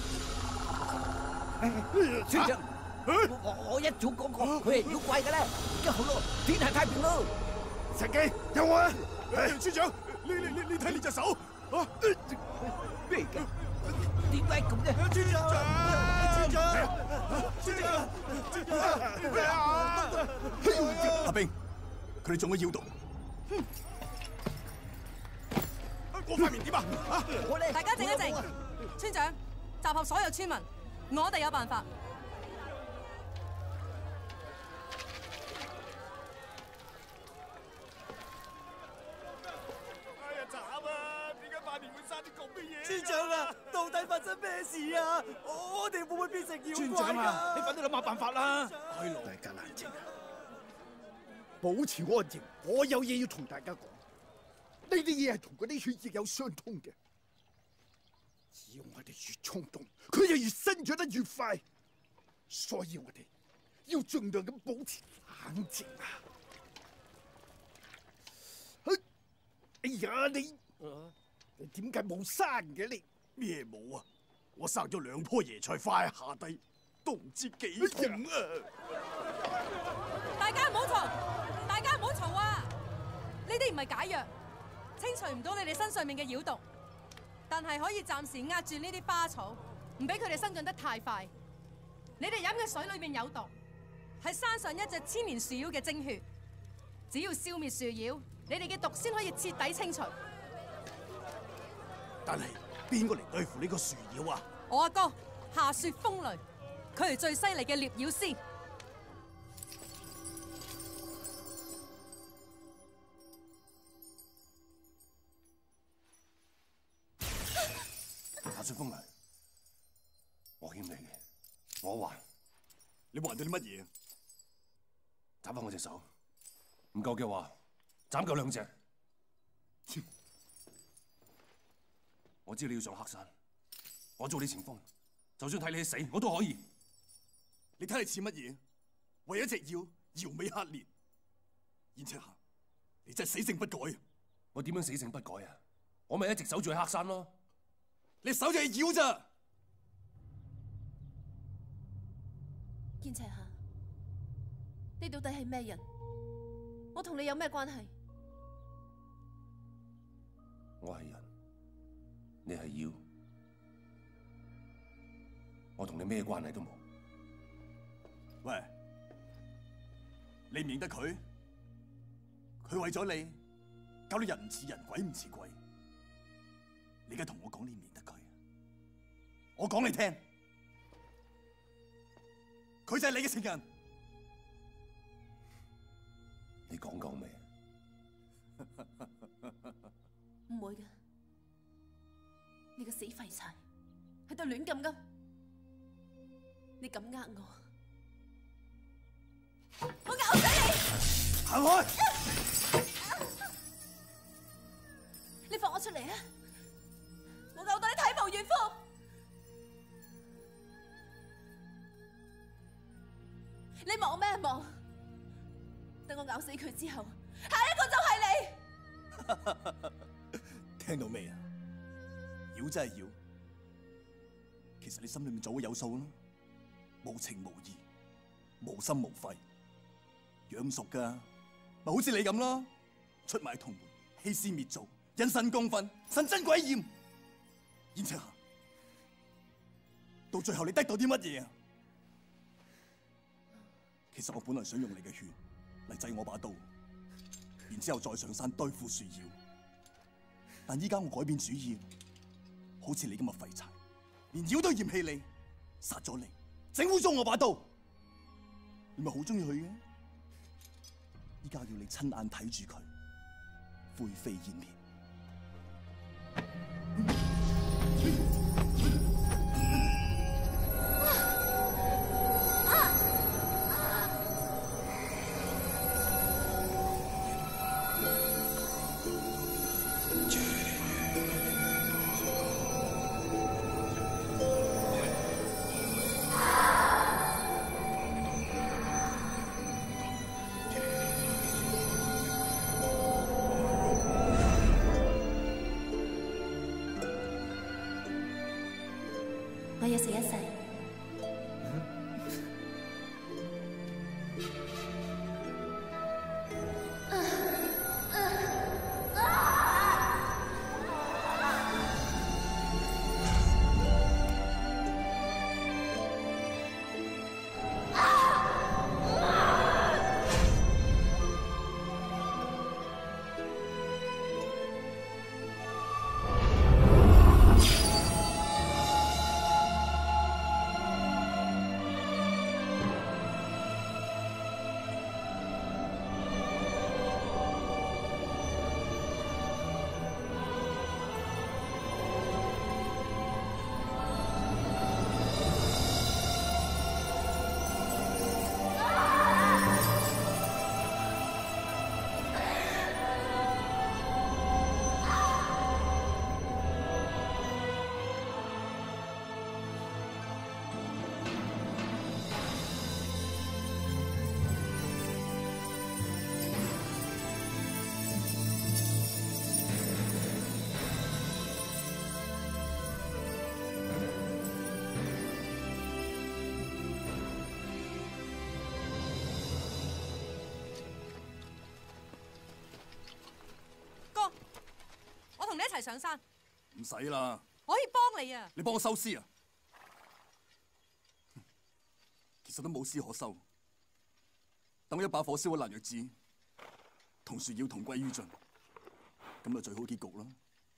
村長，我我一早講過佢係妖怪㗎啦，而家好咯，天下太平咯。 陳記，有我啊！村長，你你你你睇你隻手啊！ 咩㗎？點解咁嘅？ 村長，村長，村長，村長，咩啊？ 阿兵，佢哋中咗妖毒。 我塊面點啊？ 大家靜一靜，村長，集合所有村民，我哋有辦法。 哎呀，慘啊！點解塊面會生啲咁嘅嘢？ 村長啊，到底發生咩事啊？我哋會唔會變成妖怪㗎？ 村長啊，你快啲諗下辦法啦！開路，大家冷靜啊，保持安靜。我有嘢要同大家講。呢啲嘢係同嗰啲血液有相通嘅，只要我哋越衝動，佢就越生長得越快。所以我哋要盡量咁保持冷靜啊！哎呀，你你點解冇生嘅你？ 咩冇啊？我生咗兩棵椰菜花喺下低，都唔知幾痛啊！ 大家唔好嘈，大家唔好嘈啊！呢啲唔係解藥，清除唔到你哋身上面嘅妖毒，但係可以暫時壓住呢啲花草，唔俾佢哋生長得太快。你哋飲嘅水裏面有毒，係山上一隻千年樹妖嘅精血。只要消滅樹妖，你哋嘅毒先可以徹底清除。 但係邊個嚟對付呢個樹妖啊？ 我阿哥夏雪風雷，佢係最犀利嘅獵妖師。 夏雪風雷，我欠你嘅，我還。 你還咗啲乜嘢？ 斬翻我隻手，唔夠嘅話，斬夠兩隻。我知你要上黑山，我做你前鋒，就算睇你死，我都可以。 你睇你似乜嘢？為一隻妖搖尾乞憐，燕赤霞，你真係死性不改啊！ 我點樣死性不改啊？我咪一直守住喺黑山咯。 你守住係妖咋？ 燕赤霞，你到底係咩人？我同你有咩關係？ 我係人，你係妖，我同你咩關係都冇。 喂，你唔認得佢？佢為咗你，搞到人唔似人，鬼唔似鬼。你而家同我講你唔認得佢，我講你聽，佢就係你嘅情人。 你講夠未？ 唔會嘅，你個死廢柴喺度亂咁噏，你咁呃我，我咬死你！ 行開！ 你放我出嚟啊！我咬到你體無完膚！你望咩望？等我咬死佢之後，下一個就係你。 聽到未啊？妖真係妖，其實你心裏面早會有數啦。無情無義，無心無肺，養熟噶，咪好似你咁咯，出賣同門，欺師滅祖，人神共憤，神憎鬼厭。燕赤霞，到最後你得到啲乜嘢啊？其實我本來想用你嘅血嚟制我把刀，然之後再上山對付樹妖。但依家我改變主意，好似你咁嘅廢柴，連妖都嫌棄你，殺咗你，整污咗我把刀，你咪好中意佢嘅？依家要你親眼睇住佢灰飛煙滅。 我要死一世。 一齊上山。 唔使啦， 我可以幫你啊！ 你幫我收屍啊？其實都冇屍可收，等我一把火燒咗爛藥子，同樹妖同歸於盡，咁就最好結局啦。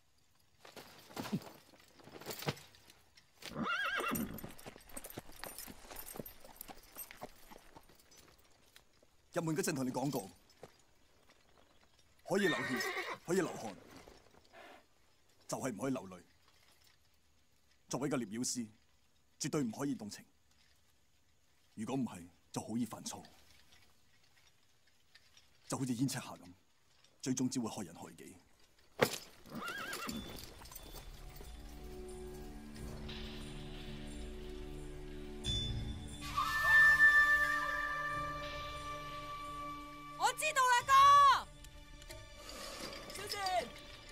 入門嗰陣同你講過，可以流血，可以流汗，就係唔可以流淚。作為一個獵妖師，絕對唔可以動情。如果唔係，就好易犯錯，就好似燕赤霞咁，最終只會害人害己。 我知道啦，哥。 小倩，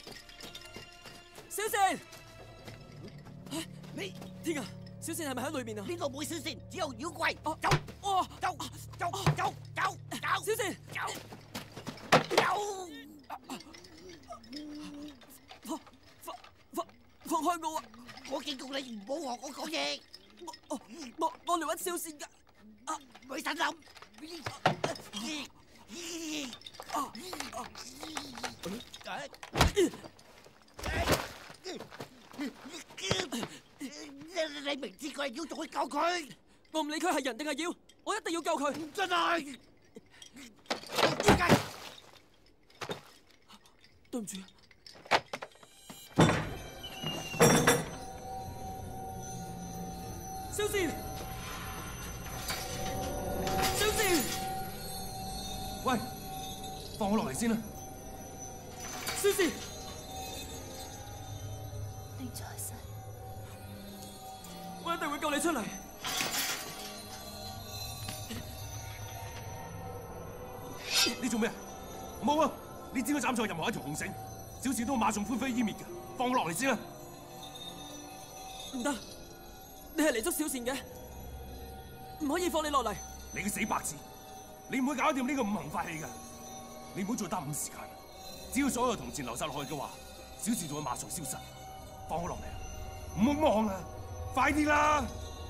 小倩， 你天啊！小倩係咪喺裏面啊？ 呢度冇小倩，只有妖怪。 哦， 走！ 哦， 走！走！走！走！走！ 小倩， 走！走！ 放放放放開我啊！ 我警告你唔好學我講嘢。 我我我嚟揾小倩㗎。 啊，女神諗。啊！你明知佢係妖，仲去救佢？ 我唔理佢係人定係妖，我一定要救佢。 唔真係。點解？ 對唔住。小倩，小倩， 喂，放我落嚟先啦。 小倩， 寧財神， 我一定會救你出嚟。 你做咩啊？冇啊！你只要斬錯任何一條紅繩，小倩都會馬上灰飛煙滅嘅。放我落嚟先啦。 唔得，你係嚟捉小倩嘅，唔可以放你落嚟。 你個死白痴，你唔會搞掂呢個五行法器嘅。你唔好再耽誤時間。只要所有銅錢流晒落去嘅話，小倩就會馬上消失。放我落嚟啊！唔好望啊！快啲啦！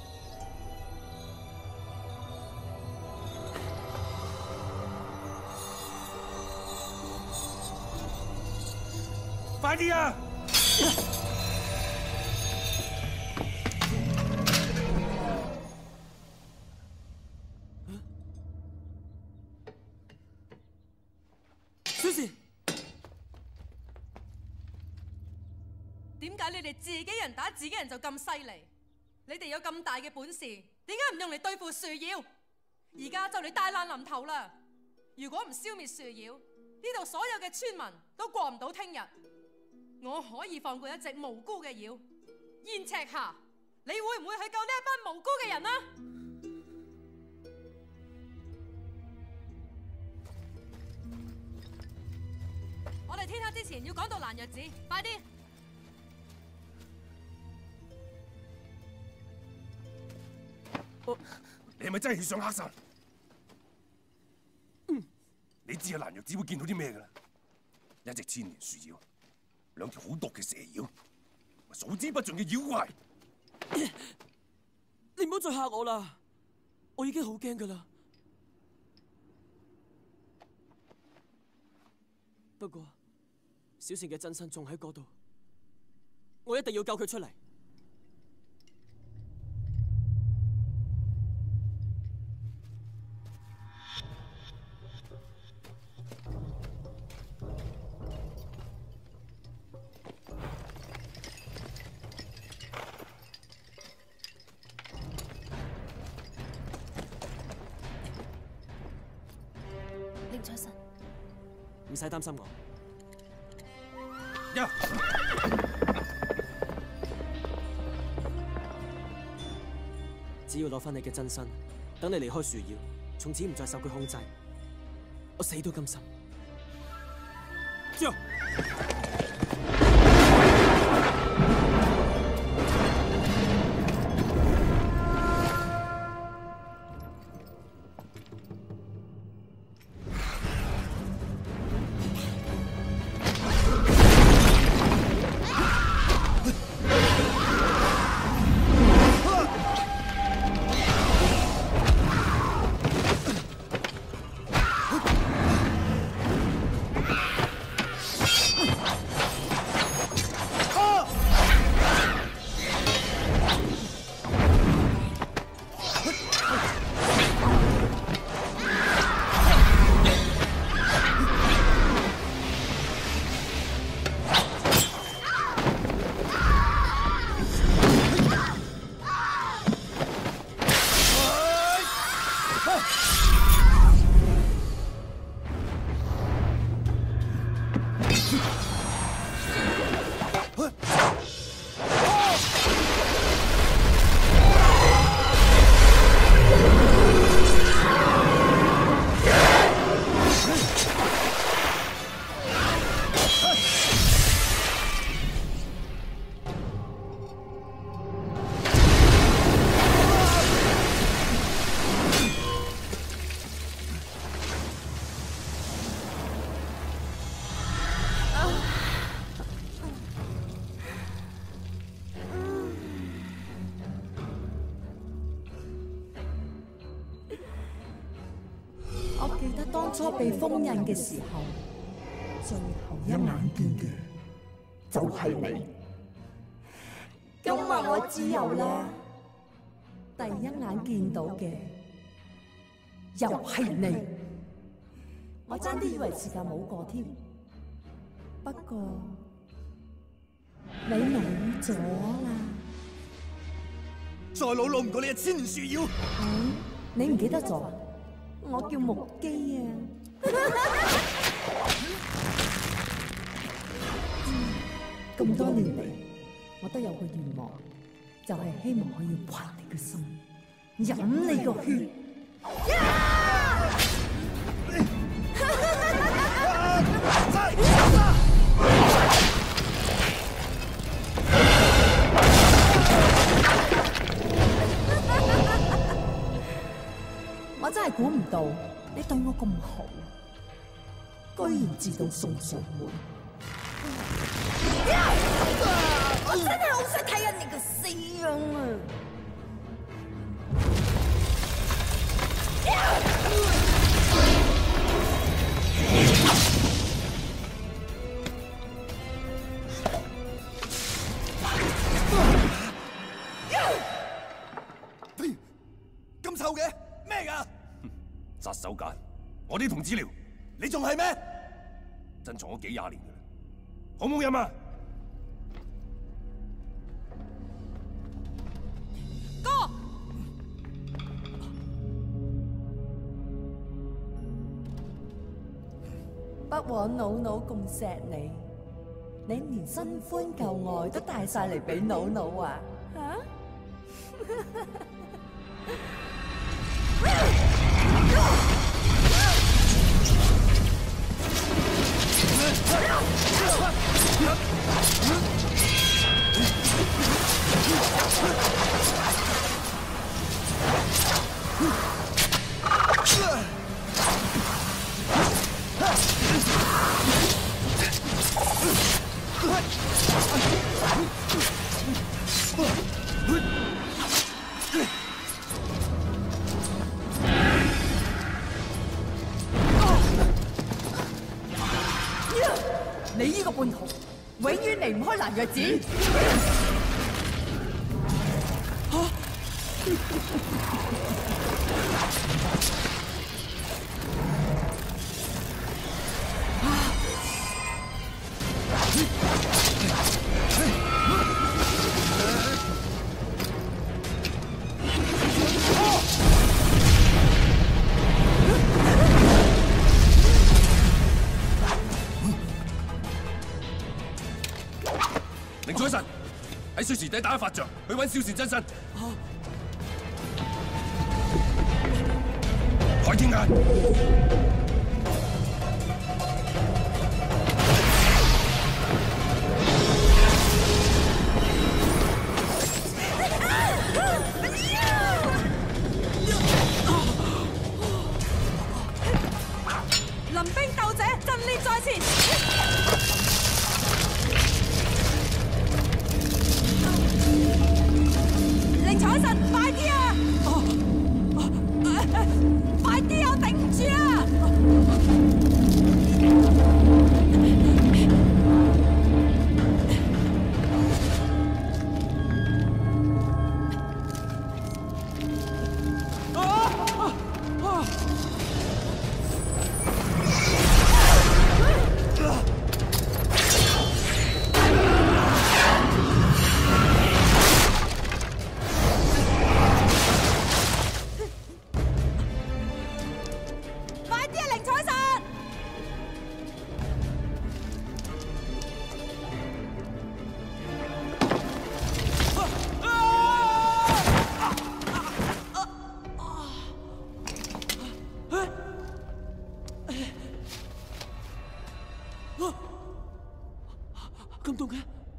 快啲啊！ 小倩， 點解你哋自己人打自己人就咁犀利？你哋有咁大嘅本事，點解唔用嚟對付樹妖？而家就嚟大難臨頭啦！如果唔消滅樹妖，呢度所有嘅村民都過唔到聽日。我可以放過一隻無辜嘅妖，燕赤霞，你會唔會去救呢一班無辜嘅人啊？我哋天黑之前要趕到蘭藥寺，快啲！ 你係咪真係想黑山？嗯，你知啊蘭藥寺會見到啲咩㗎啦？一隻千年樹妖，兩條好毒嘅蛇妖，數之不盡嘅妖怪。 你唔好再嚇我啦，我已經好驚㗎啦。不過小倩嘅真身仲喺嗰度，我一定要救佢出嚟。 寧財神， 唔使擔心我。 呀！ 只要攞翻你嘅真身，等你離開樹妖，從此唔再受佢控制，我死都甘心。之我記得當初被封印嘅時候，最後一眼見嘅就係你。今日我自由啦，第一眼見到嘅又係你。我爭啲以為時間冇過添，不過你冇咗啦。 再老老唔過你嘅千年樹妖。 嗯，你唔記得咗？我叫木基啊！咁多年嚟，我都有個願望，就係希望可以挖你嘅心，飲你個血。我真係估唔到你對我咁好，居然自動送上門。我真係好想睇下你個笑啊！ 咁臭嘅咩㗎？ 殺手鐧，我啲同治療， 你仲係咩？ 珍藏咗幾廿年㗎啦，好冇飲啊！ 哥， 不枉腦腦咁錫你，你連新歡舊愛都帶晒嚟俾腦腦啊！嚇！你呢個叛徒，永遠離唔開藍藥子。 寧采臣喺水池底打一發仗，去揾小倩真身。海天眼。 臨兵鬥者陣列在前。寧采臣，快啲啊！快啲啊！頂唔住啊！ 咁凍嘅？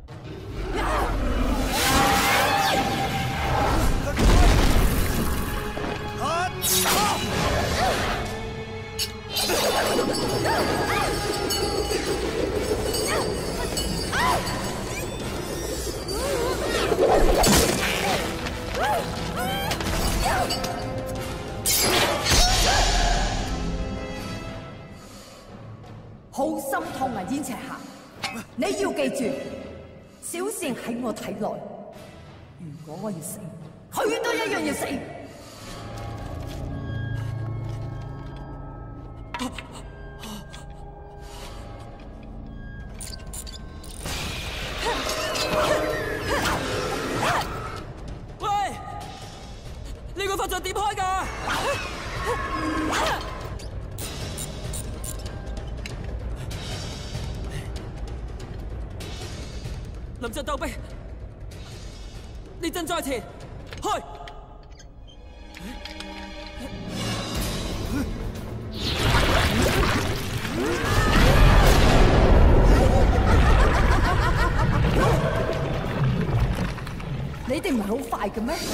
好心痛啊，燕赤霞！你要記住，小倩喺我體內。如果我要死，佢都一樣要死。 喂，呢個法杖點開㗎？臨陣鬥兵，列陣在前，開！ 你哋唔係好快嘅咩？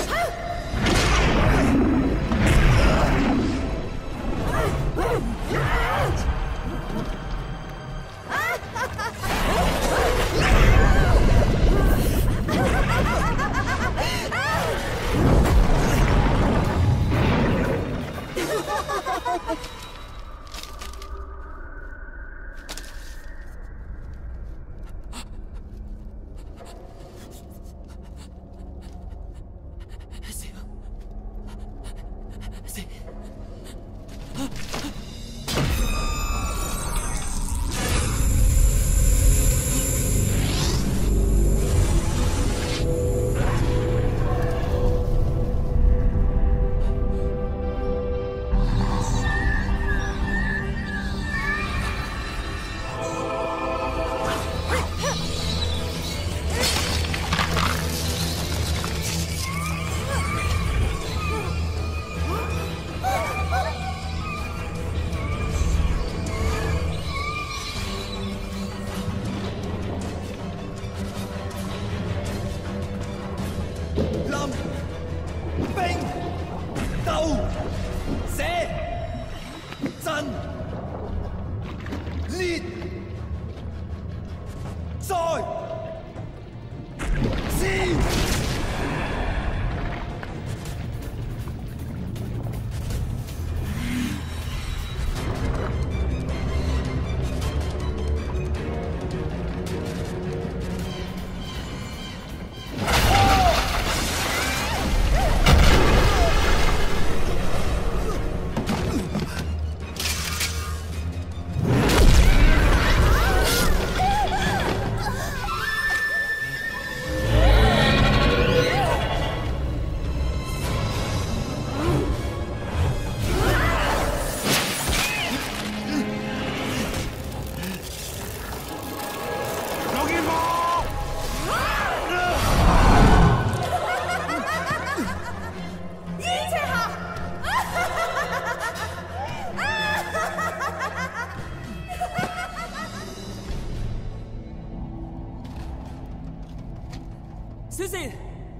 小倩，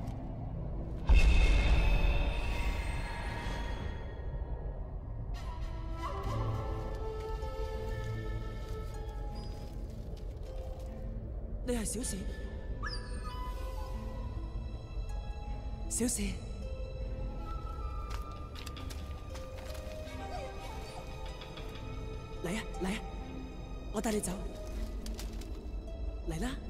你係小倩，小倩，嚟啊嚟啊，我帶你走，嚟啦！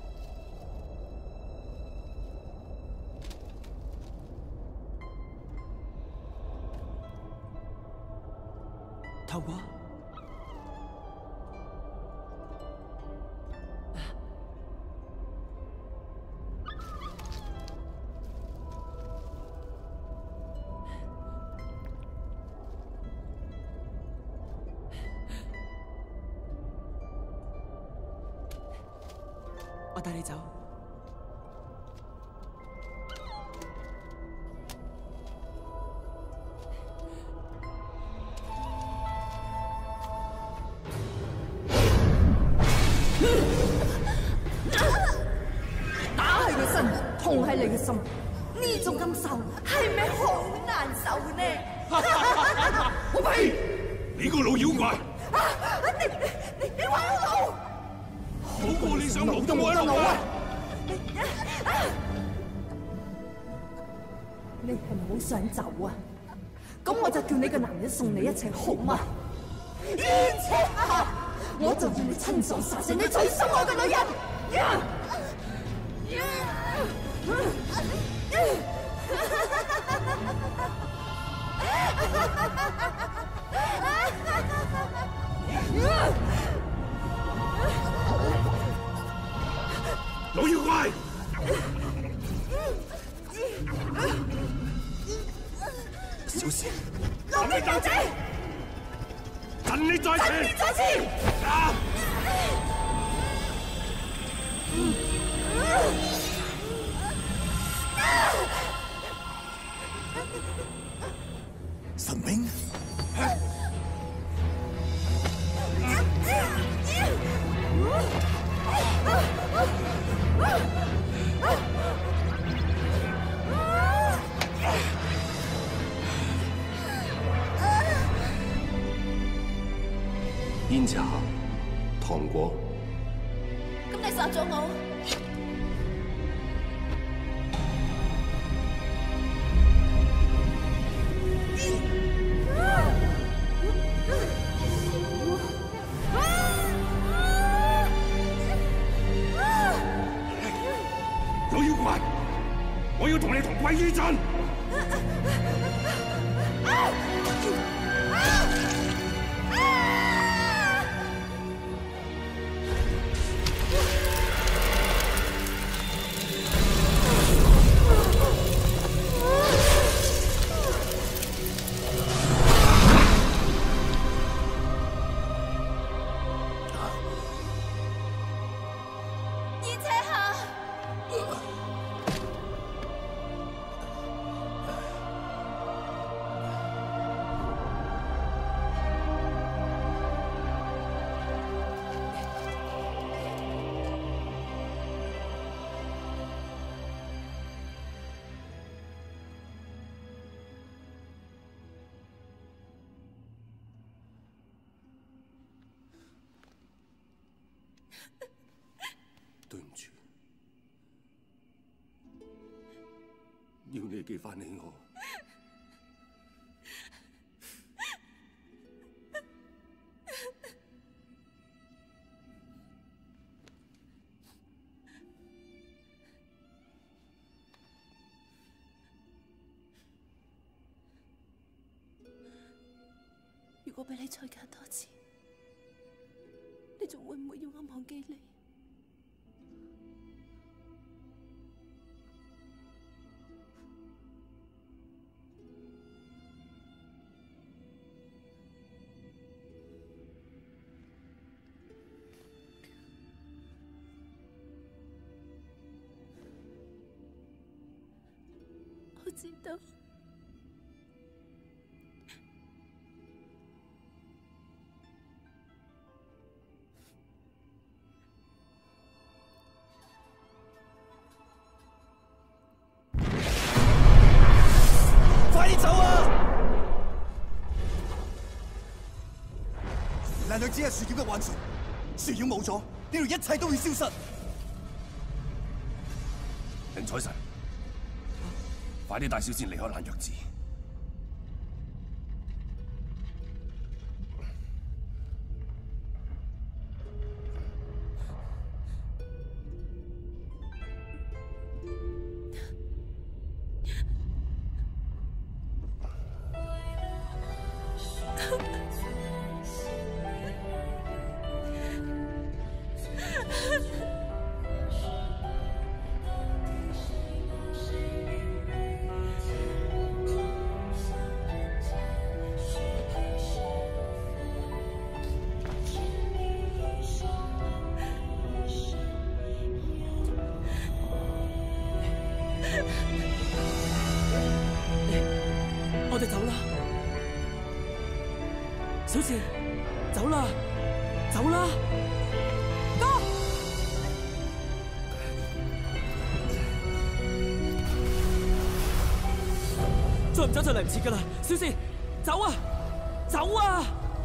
透過我帶你走。 心，呢種感受係咪好難受呢？ 我呸！你個老妖怪！ 你你你玩我腦！ 好過你想腦都冇得腦啊！ 你係咪好想走啊？咁我就叫你個男人送你一程好嗎？燕赤霞，我就要你親手殺死你最心愛嘅女人！ 老妖怪！ 小事， 老邊狗仔， 趁你在前， 趁你在前！啊！ 神兵。 煙茶、糖果。 咁你殺咗我？ 老妖怪，我要同你同歸於盡！ 對唔住，要你記翻起我。 如果俾你再揀多次，你仲會唔會要我忘記你？我知道。 快啲走啊！難道只係樹妖嘅幻術？樹妖冇咗，呢度一切都會消失。 寧采臣，快啲帶小仙離開爛藥寺。 我哋走啦，小倩，走啦，走啦，哥。 再唔走就嚟唔切噶啦！小倩，走啊，走啊！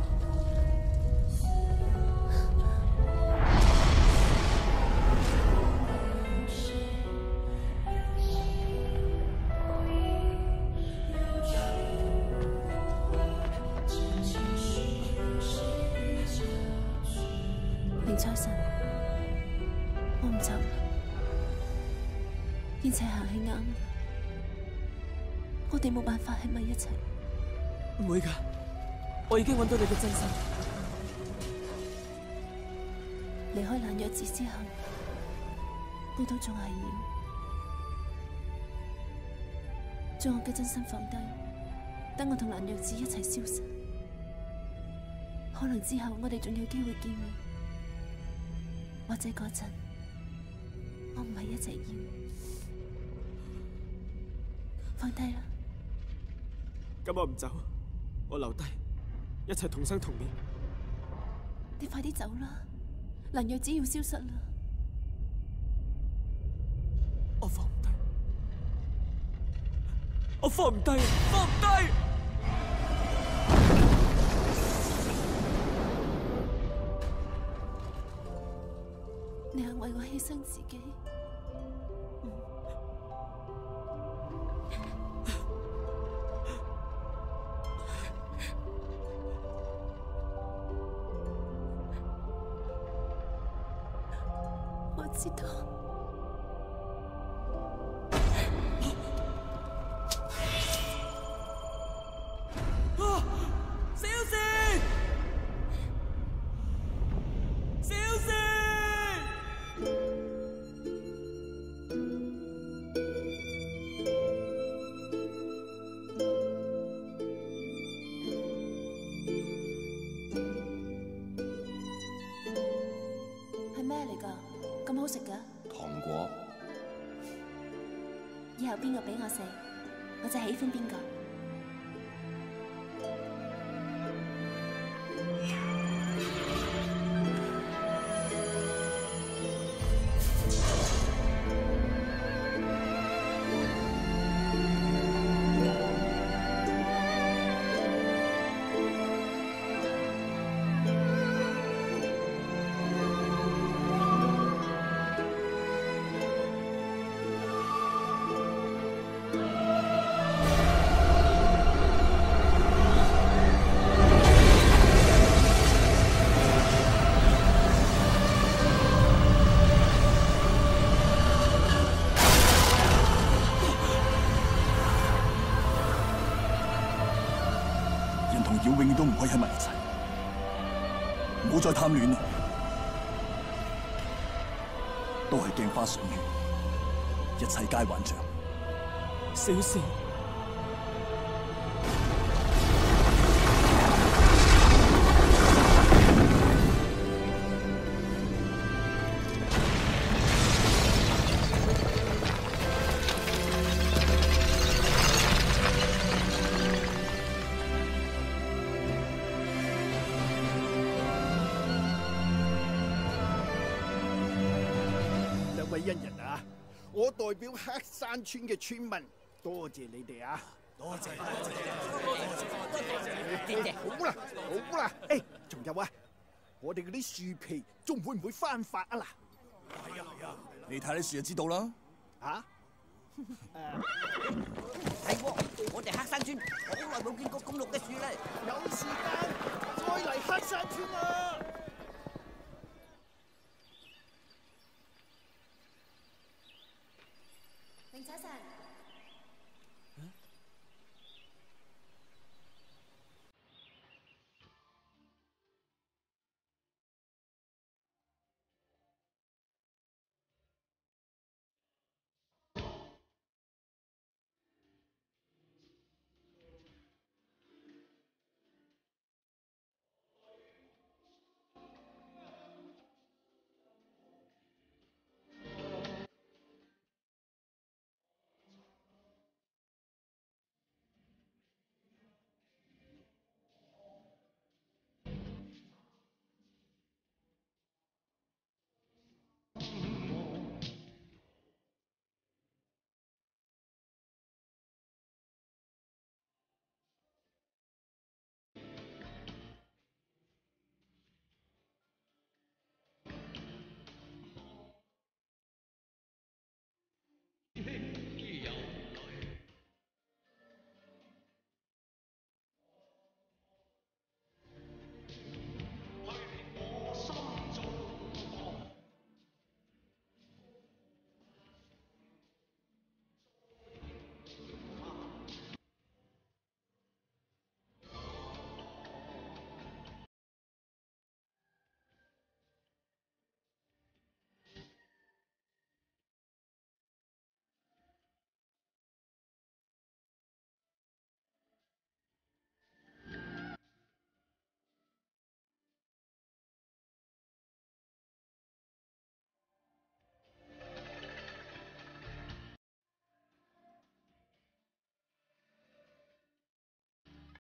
寧財神，我唔走啦，燕赤行係啱嘅，我哋冇辦法喺埋一齊。 唔會㗎，我已經揾到你嘅真身。 離開蘭若寺之後，我都仲係要將我嘅真身放低，等我同蘭若寺一齊消失。可能之後我哋仲有機會見面。或者嗰陣，我唔係一直要放低啦。 咁我唔走，我留低，一齊同生同滅。 你快啲走啦，蘭若寺要消失啦。 我放唔低，我放唔低，放唔低。 你肯為我犧牲自己，我知道。 啊！小倩，小倩。 係咩嚟㗎？咁好食㗎？ 糖果。 以後邊個俾我食，我就喜歡邊個。 永遠都唔可以喺埋一齊，唔好再貪戀啦，都係鏡花水月，一切皆幻象。 小倩， 恩人啊！我代表黑山村嘅村民，多謝你哋啊！多謝多謝多謝！好啦好啦，誒，仲有啊，我哋嗰啲樹皮仲會唔會翻發啊嗱？ 係啊係啊，你睇啲樹就知道啦。 嚇？ 係喎，我哋黑山村好耐冇見過咁綠嘅樹啦。 有時間再嚟黑山村啊！ 寧財神。